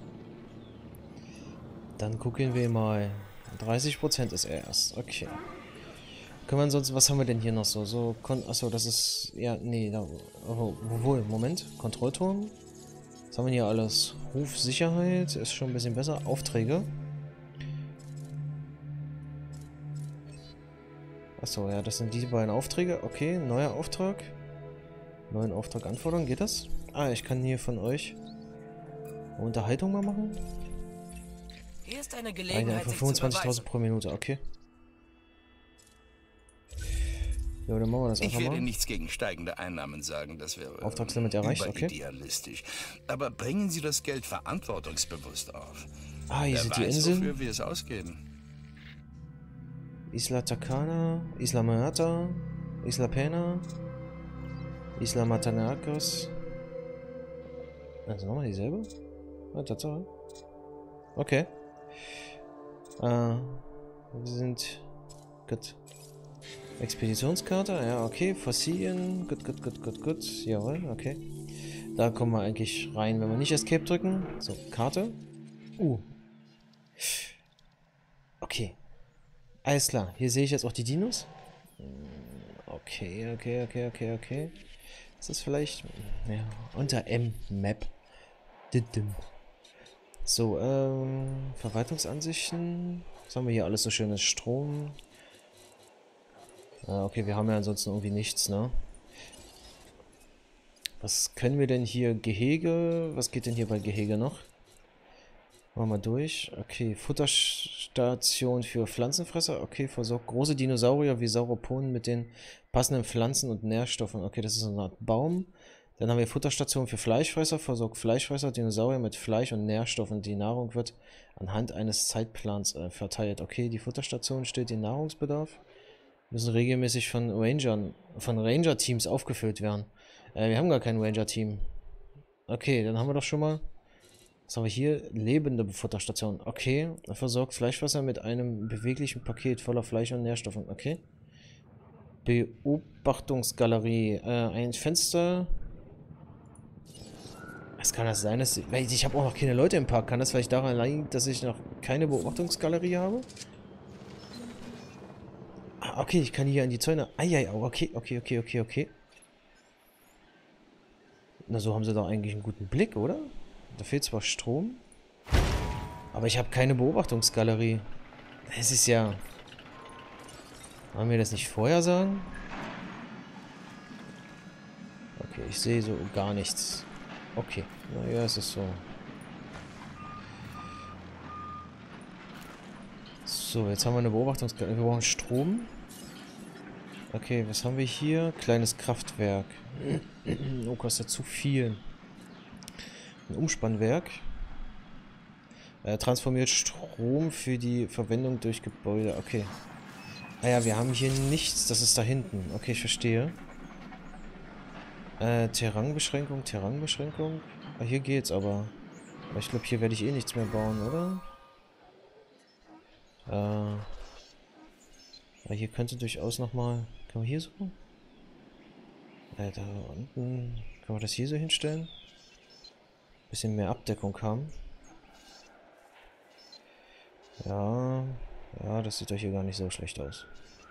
Dann gucken wir mal. 30% ist er erst. Okay. Können wir ansonsten, was haben wir denn hier noch so? Achso, das ist... Ja, nee, da... Obwohl, Moment. Kontrollturm. Was haben wir hier alles? Rufsicherheit ist schon ein bisschen besser. Aufträge. Achso, ja, das sind diese beiden Aufträge. Okay, neuer Auftrag. Neuen Auftrag anfordern. Geht das? Ah, ich kann hier von euch Unterhaltung mal machen. Hier ist eine Gelegenheit, für 25.000 pro Minute, okay. Ja, dann machen wir das einfach mal. Ich werde nichts gegen steigende Einnahmen sagen, das wäre Auftragslimit erreicht, okay. Idealistisch. Aber bringen Sie das Geld verantwortungsbewusst auf. Ah, hier Wer sind die weiß, Inseln. wofür wir es ausgeben. Isla Takana, Isla Manata, Isla Pena, Isla Matanacos. Also nochmal dieselbe? Ah, Tatsache. Okay. Wir sind... Gut. Expeditionskarte, ja, okay. Fossilien, gut. Jawohl, okay. Da kommen wir eigentlich rein, wenn wir nicht Escape drücken. So, Karte. Okay. Alles klar, hier sehe ich jetzt auch die Dinos. Okay. Ist das vielleicht... Ja, unter M-Map. So, Verwaltungsansichten. Was haben wir hier alles so schönes? Strom. Okay, wir haben ja ansonsten irgendwie nichts, ne? Was können wir denn hier? Gehege. Was geht denn hier bei Gehege noch? Machen wir durch. Okay, Futterstation für Pflanzenfresser. Okay, versorgt große Dinosaurier wie Sauropoden mit den passenden Pflanzen und Nährstoffen. Okay, das ist so eine Art Baum. Dann haben wir Futterstation für Fleischfresser, versorgt Fleischfresser, Dinosaurier mit Fleisch und Nährstoffen. Die Nahrung wird anhand eines Zeitplans verteilt. Okay, die Futterstation stellt den Nahrungsbedarf. Müssen regelmäßig von Ranger-Teams aufgefüllt werden. Wir haben gar kein Ranger-Team. Okay, dann haben wir doch schon mal... Was haben wir hier? Lebende Futterstation. Okay, versorgt Fleischfresser mit einem beweglichen Paket voller Fleisch und Nährstoffen. Okay. Beobachtungsgalerie. Ein Fenster... Was kann das sein? Weil ich habe auch noch keine Leute im Park. Kann das vielleicht daran liegen, dass ich noch keine Beobachtungsgalerie habe? Ah, okay, ich kann hier an die Zäune... Eieiei, okay. Na, so haben sie doch eigentlich einen guten Blick, oder? Da fehlt zwar Strom, aber ich habe keine Beobachtungsgalerie. Es ist ja... Wollen wir das nicht vorher sagen? Okay, ich sehe so gar nichts. Okay, naja, es ist so. So, jetzt haben wir eine Beobachtungsgalerie. Wir brauchen Strom. Okay, was haben wir hier? Kleines Kraftwerk. Oh, kostet zu viel. Ein Umspannwerk. Transformiert Strom für die Verwendung durch Gebäude. Okay. Ah ja, wir haben hier nichts. Das ist da hinten. Okay, ich verstehe. Terrainbeschränkung. Ah, hier geht's aber. Ich glaube, hier werde ich eh nichts mehr bauen, oder? Hier könnte durchaus nochmal... Kann man hier so? Da unten... Kann man das hier so hinstellen? Bisschen mehr Abdeckung haben. Ja, das sieht doch hier gar nicht so schlecht aus.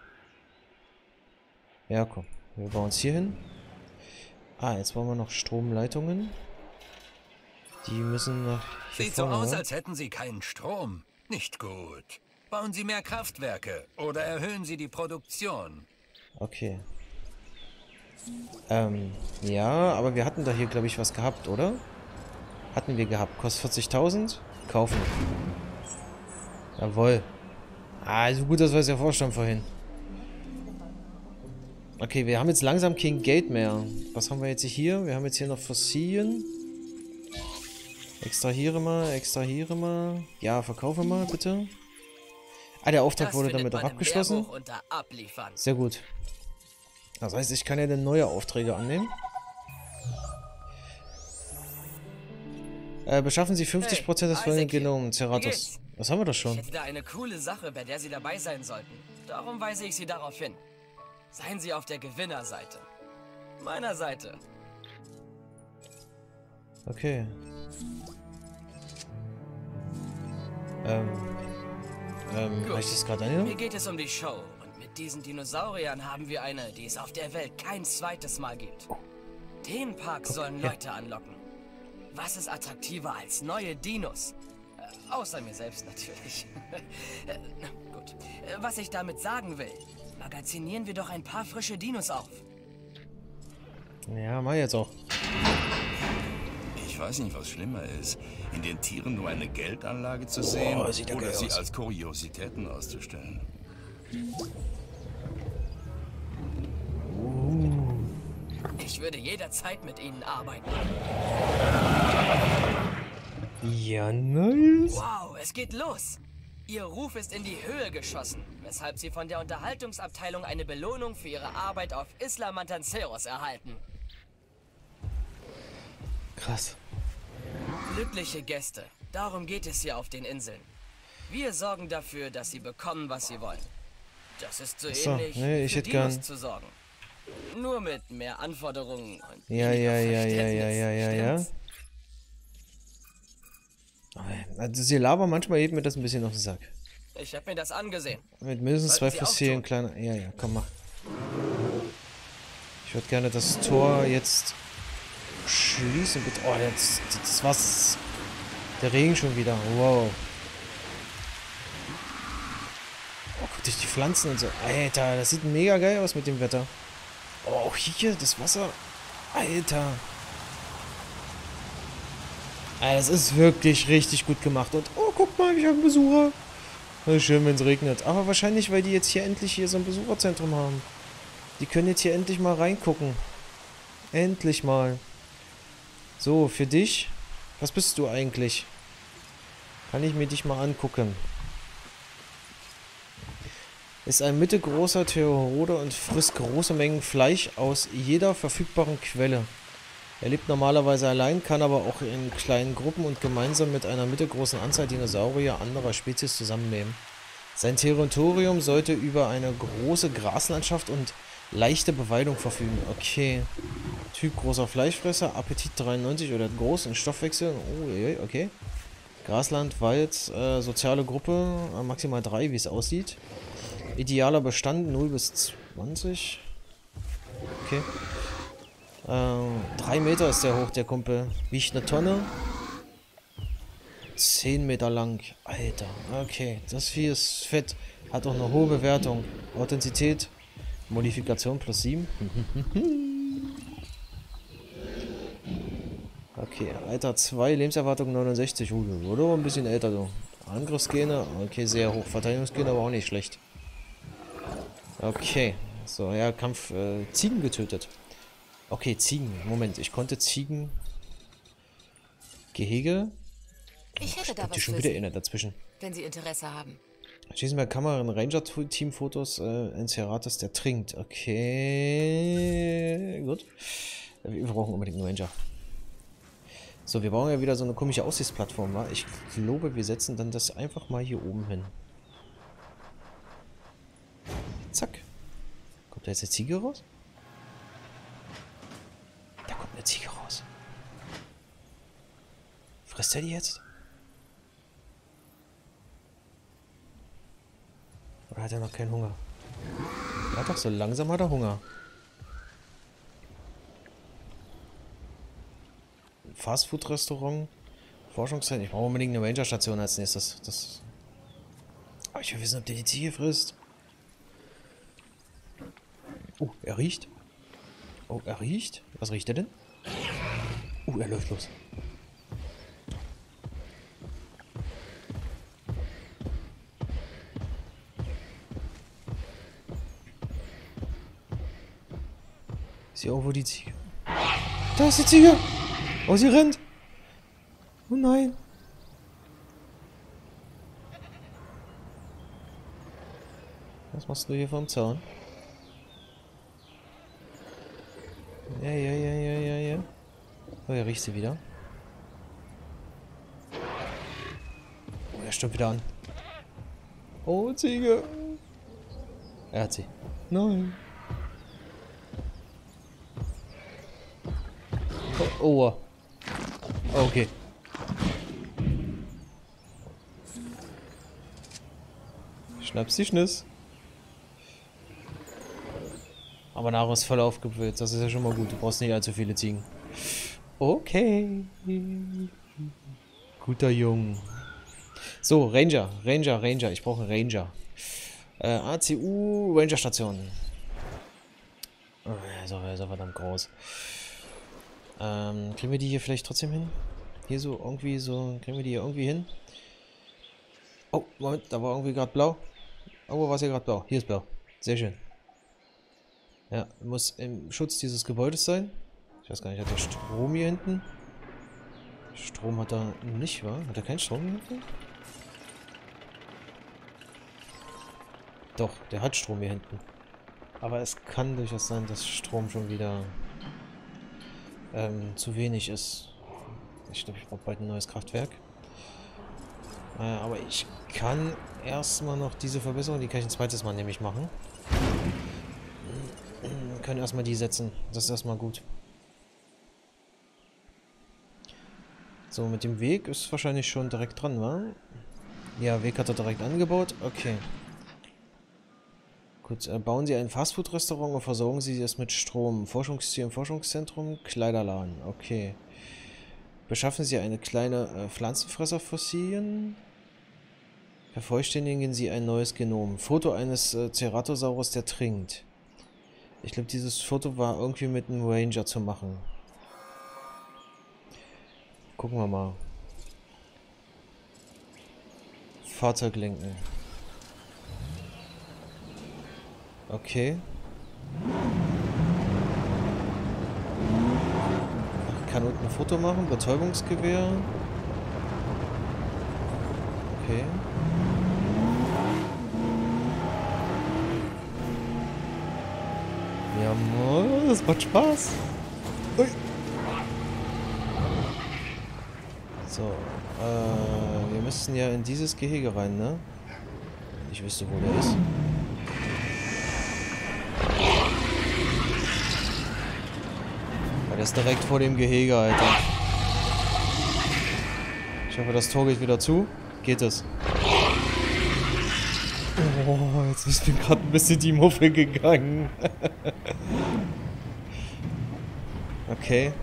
Ja, komm. Wir bauen es hier hin. Ah, jetzt brauchen wir noch Stromleitungen. Die müssen nach hier Sieht so vorne, aus, oder? als hätten Sie keinen Strom. Nicht gut. Bauen Sie mehr Kraftwerke oder erhöhen Sie die Produktion. Okay. Ja, aber wir hatten da hier, glaube ich, was gehabt, oder? Hatten wir gehabt. Kostet 40.000? Kaufen. Jawohl. Ah, so gut, dass wir es ja vorstanden vorhin. Okay, wir haben jetzt langsam kein Geld mehr. Was haben wir jetzt hier? Wir haben jetzt hier noch Fossilien. Extrahiere mal. Ja, verkaufe mal, bitte. Ah, der Auftrag Das wurde findet damit auch man im abgeschlossen. Lehrbuch unter Abliefern. Sehr gut. Das heißt, ich kann ja dann neue Aufträge annehmen. Beschaffen Sie 50% des Hey, folgenden Isaac hier. Genoms, Wie Ceratos. geht's? Das haben wir doch Ich schon. hätte da eine coole Sache, bei der Sie dabei sein sollten. Darum weise ich Sie darauf hin. Seien Sie auf der Gewinnerseite. Meiner Seite. Okay. Habe ich das gerade Mir angenommen? geht es um die Show. Und mit diesen Dinosauriern haben wir eine, die es auf der Welt kein zweites Mal gibt. Den Park sollen Leute anlocken. Was ist attraktiver als neue Dinos? Außer mir selbst natürlich. Gut. Was ich damit sagen will, magazinieren wir doch ein paar frische Dinos auf. Ja, mach jetzt auch. Ich weiß nicht, was schlimmer ist. In den Tieren nur eine Geldanlage zu sehen sieht ja oder geil sie aus. als Kuriositäten auszustellen. Ich würde jederzeit mit ihnen arbeiten. Ja, nice. Wow, es geht los. Ihr Ruf ist in die Höhe geschossen, weshalb Sie von der Unterhaltungsabteilung eine Belohnung für Ihre Arbeit auf Isla Matanceros erhalten. Krass. Glückliche Gäste. Darum geht es hier auf den Inseln. Wir sorgen dafür, dass Sie bekommen, was Sie wollen. Das ist so Achso, ähnlich nee, ich für hätte Dinos gern- zu sorgen. Nur mit mehr Anforderungen und Ja. Verständnis, stimmt's? Also sie labern manchmal eben mir das ein bisschen auf den Sack. Ich habe mir das angesehen. Mit mindestens Sollten 2 Sie auch Fossilien tun. kleiner. Ja, komm, mach. Ich würde gerne das Tor jetzt schließen, bitte. Oh, jetzt das war's. Der Regen schon wieder. Wow. Oh, guck dich die Pflanzen und so. Alter, das sieht mega geil aus mit dem Wetter. Oh, auch hier das Wasser. Alter. Das ist wirklich richtig gut gemacht. Und, oh, guck mal, ich habe einen Besucher. Das ist schön, wenn es regnet. Aber wahrscheinlich, weil die jetzt hier endlich hier so ein Besucherzentrum haben. Die können jetzt hier endlich mal reingucken. Endlich mal. So, für dich. Was bist du eigentlich? Kann ich mir dich mal angucken. Ist ein mittelgroßer Theropoder und frisst große Mengen Fleisch aus jeder verfügbaren Quelle. Er lebt normalerweise allein, kann aber auch in kleinen Gruppen und gemeinsam mit einer mittelgroßen Anzahl Dinosaurier anderer Spezies zusammenleben. Sein Territorium sollte über eine große Graslandschaft und leichte Beweidung verfügen. Okay. Typ großer Fleischfresser, Appetit 93 oder großen Stoffwechsel. Oh, okay. Grasland, Wald, soziale Gruppe, maximal 3, wie es aussieht. Idealer Bestand 0 bis 20. Okay. 3 Meter ist der hoch, der Kumpel. Wiegt eine Tonne. 10 Meter lang. Alter. Okay. Das Vieh ist fett. Hat auch eine hohe Bewertung. Authentizität. Modifikation plus 7. Okay. Alter 2. Lebenserwartung 69. Oder ein bisschen älter, du. Angriffsgene. Okay, sehr hoch. Verteidigungsgene aber auch nicht schlecht. Okay. So, ja, Kampf. Ziegen getötet. Okay, Ziegen. Moment, ich konnte Ziegen... Gehege? Ich hätte da was schon für wieder Sie, inne dazwischen. wenn Sie Interesse haben. Schießen bei Kamera in Ranger-Team-Fotos Enceratus, der trinkt. Okay, gut. Wir brauchen unbedingt einen Ranger. So, wir brauchen ja wieder so eine komische Aussichtsplattform, wa? Ich glaube, wir setzen dann das einfach mal hier oben hin. Zack. Kommt da jetzt eine Ziege raus? Da kommt eine Ziege raus. Frisst er die jetzt? Oder hat er noch keinen Hunger? Ja doch, so langsam hat er Hunger. Fastfood-Restaurant. Forschungszentrum. Ich brauche unbedingt eine Ranger-Station als nächstes. Aber ich will wissen, ob der die Ziege frisst. Oh, er riecht. Oh, er riecht. Was riecht er denn? Er läuft los. Ist hier irgendwo die Ziege? Da ist die Ziege! Oh, sie rennt! Oh nein! Was machst du hier vom Zaun? Ja. Oh, er riecht sie wieder. Oh, er stimmt wieder an. Oh, Ziege! Er hat sie. Nein! Oh. Okay. Schnaps die Schniss. Aber Nahrung ist voll aufgefüllt. Das ist ja schon mal gut. Du brauchst nicht allzu viele Ziegen. Okay. Guter Junge. So, Ranger. Ich brauche einen Ranger. ACU Ranger Station. Oh, so verdammt groß. Kriegen wir die hier vielleicht trotzdem hin? Hier so irgendwie so. Kriegen wir die hier irgendwie hin? Oh, Moment, da war irgendwie gerade blau. Irgendwo war es hier gerade blau. Hier ist blau. Sehr schön. Ja, muss im Schutz dieses Gebäudes sein. Ich weiß gar nicht, hat der Strom hier hinten? Strom hat er nicht, wa? Hat er keinen Strom hier hinten? Doch, der hat Strom hier hinten. Aber es kann durchaus sein, dass Strom schon wieder zu wenig ist. Ich glaube, ich brauche bald ein neues Kraftwerk. Aber ich kann erstmal noch diese Verbesserung, die kann ich ein zweites Mal nämlich machen. Wir können erstmal die setzen. Das ist erstmal gut. So, mit dem Weg ist wahrscheinlich schon direkt dran, wa? Ja, Weg hat er direkt angebaut. Okay. Gut, bauen Sie ein Fastfood-Restaurant und versorgen Sie es mit Strom. Forschungszentrum, Kleiderladen. Okay. Beschaffen Sie eine kleine Pflanzenfresserfossilien. Vervollständigen Sie ein neues Genom. Foto eines Ceratosaurus, der trinkt. Ich glaube, dieses Foto war irgendwie mit einem Ranger zu machen. Gucken wir mal. Fahrzeug lenken. Okay. Ach, kann unten ein Foto machen. Betäubungsgewehr. Okay. Ja, das macht Spaß. Ui. So, wir müssen ja in dieses Gehege rein, ne? Wenn ich wüsste, wo der ist. Ja, der ist direkt vor dem Gehege, Alter. Ich hoffe, das Tor geht wieder zu. Geht es? Oh, jetzt ist mir gerade ein bisschen die Muffe gegangen. Okay.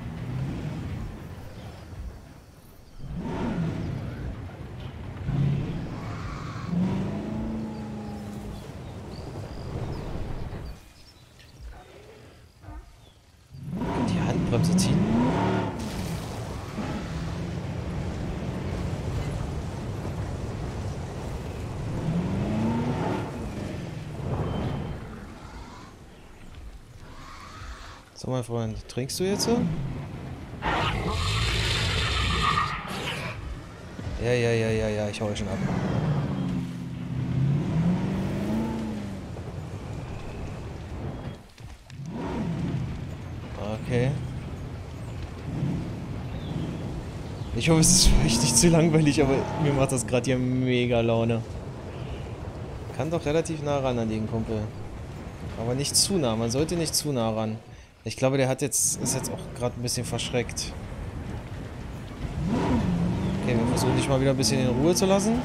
Die Handbremse ziehen. So, mein Freund, trinkst du jetzt so? Ja, ich hau euch schon ab. Okay. Ich hoffe, es ist für euch nicht zu langweilig, aber mir macht das gerade hier mega Laune. Kann doch relativ nah ran an den Kumpel. Aber nicht zu nah, man sollte nicht zu nah ran. Ich glaube, der ist jetzt auch gerade ein bisschen verschreckt. Okay, wir versuchen dich mal wieder ein bisschen in Ruhe zu lassen.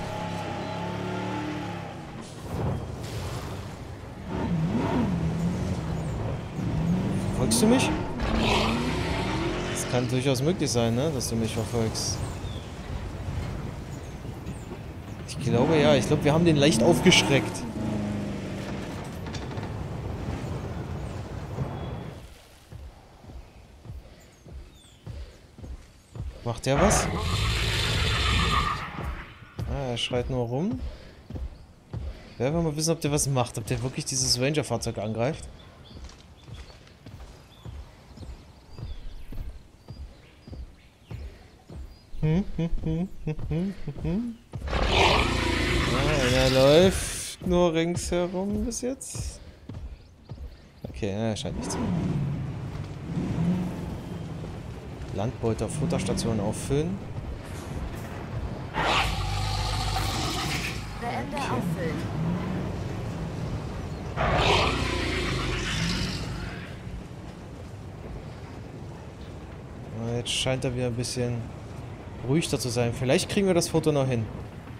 Verfolgst du mich? Das kann durchaus möglich sein, ne, dass du mich verfolgst. Ich glaube, ja. Ich glaube, wir haben den leicht aufgeschreckt. Macht der was? Ah, er schreit nur rum. Ich will einfach mal wissen, ob der was macht. Ob der wirklich dieses Ranger-Fahrzeug angreift. Einer läuft nur ringsherum bis jetzt. Okay, er scheint nicht zu. Landbeuter, Futterstation auffüllen. Beende auffüllen. Jetzt scheint er wieder ein bisschen ruhiger zu sein. Vielleicht kriegen wir das Foto noch hin.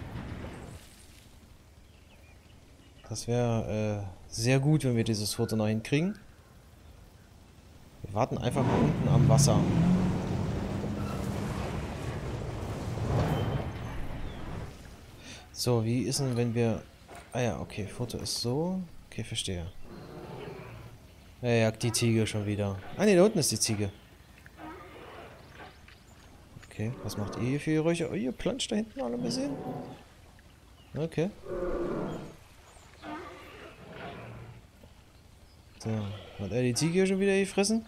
Das wäre sehr gut, wenn wir dieses Foto noch hinkriegen. Wir warten einfach mal unten am Wasser. So, wie ist denn, wenn wir... Ah ja, okay, Foto ist so. Okay, verstehe. Er jagt die Ziege schon wieder. Ah ne, da unten ist die Ziege. Okay, was macht ihr hier für Geräusche? Oh, ihr planscht da hinten alle ein bisschen. Okay. So, hat er die Ziege hier schon wieder gefressen?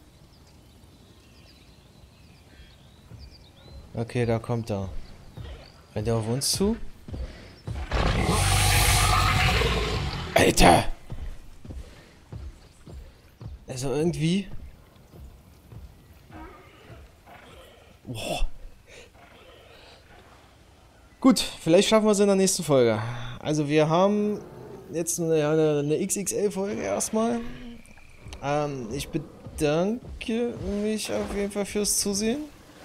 Okay, da kommt er. Rennt er auf uns zu? Alter! Also irgendwie... Boah. Gut, vielleicht schaffen wir es in der nächsten Folge. Also wir haben jetzt eine XXL-Folge erstmal. Ich bedanke mich auf jeden Fall fürs Zusehen.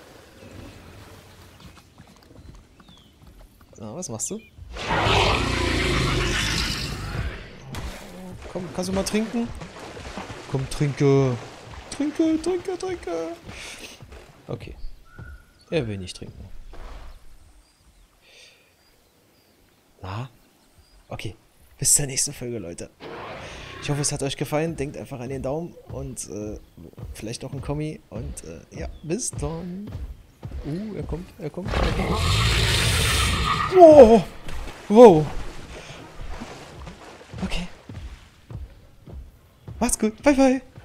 Na, was machst du? Komm, kannst du mal trinken? Komm, trinke. Trinke. Okay. Er will nicht trinken. Na? Okay. Bis zur nächsten Folge, Leute. Ich hoffe, es hat euch gefallen. Denkt einfach an den Daumen und vielleicht auch ein Kommi. Und ja, bis dann. Er kommt. Wow. Okay. Macht's gut. Bye.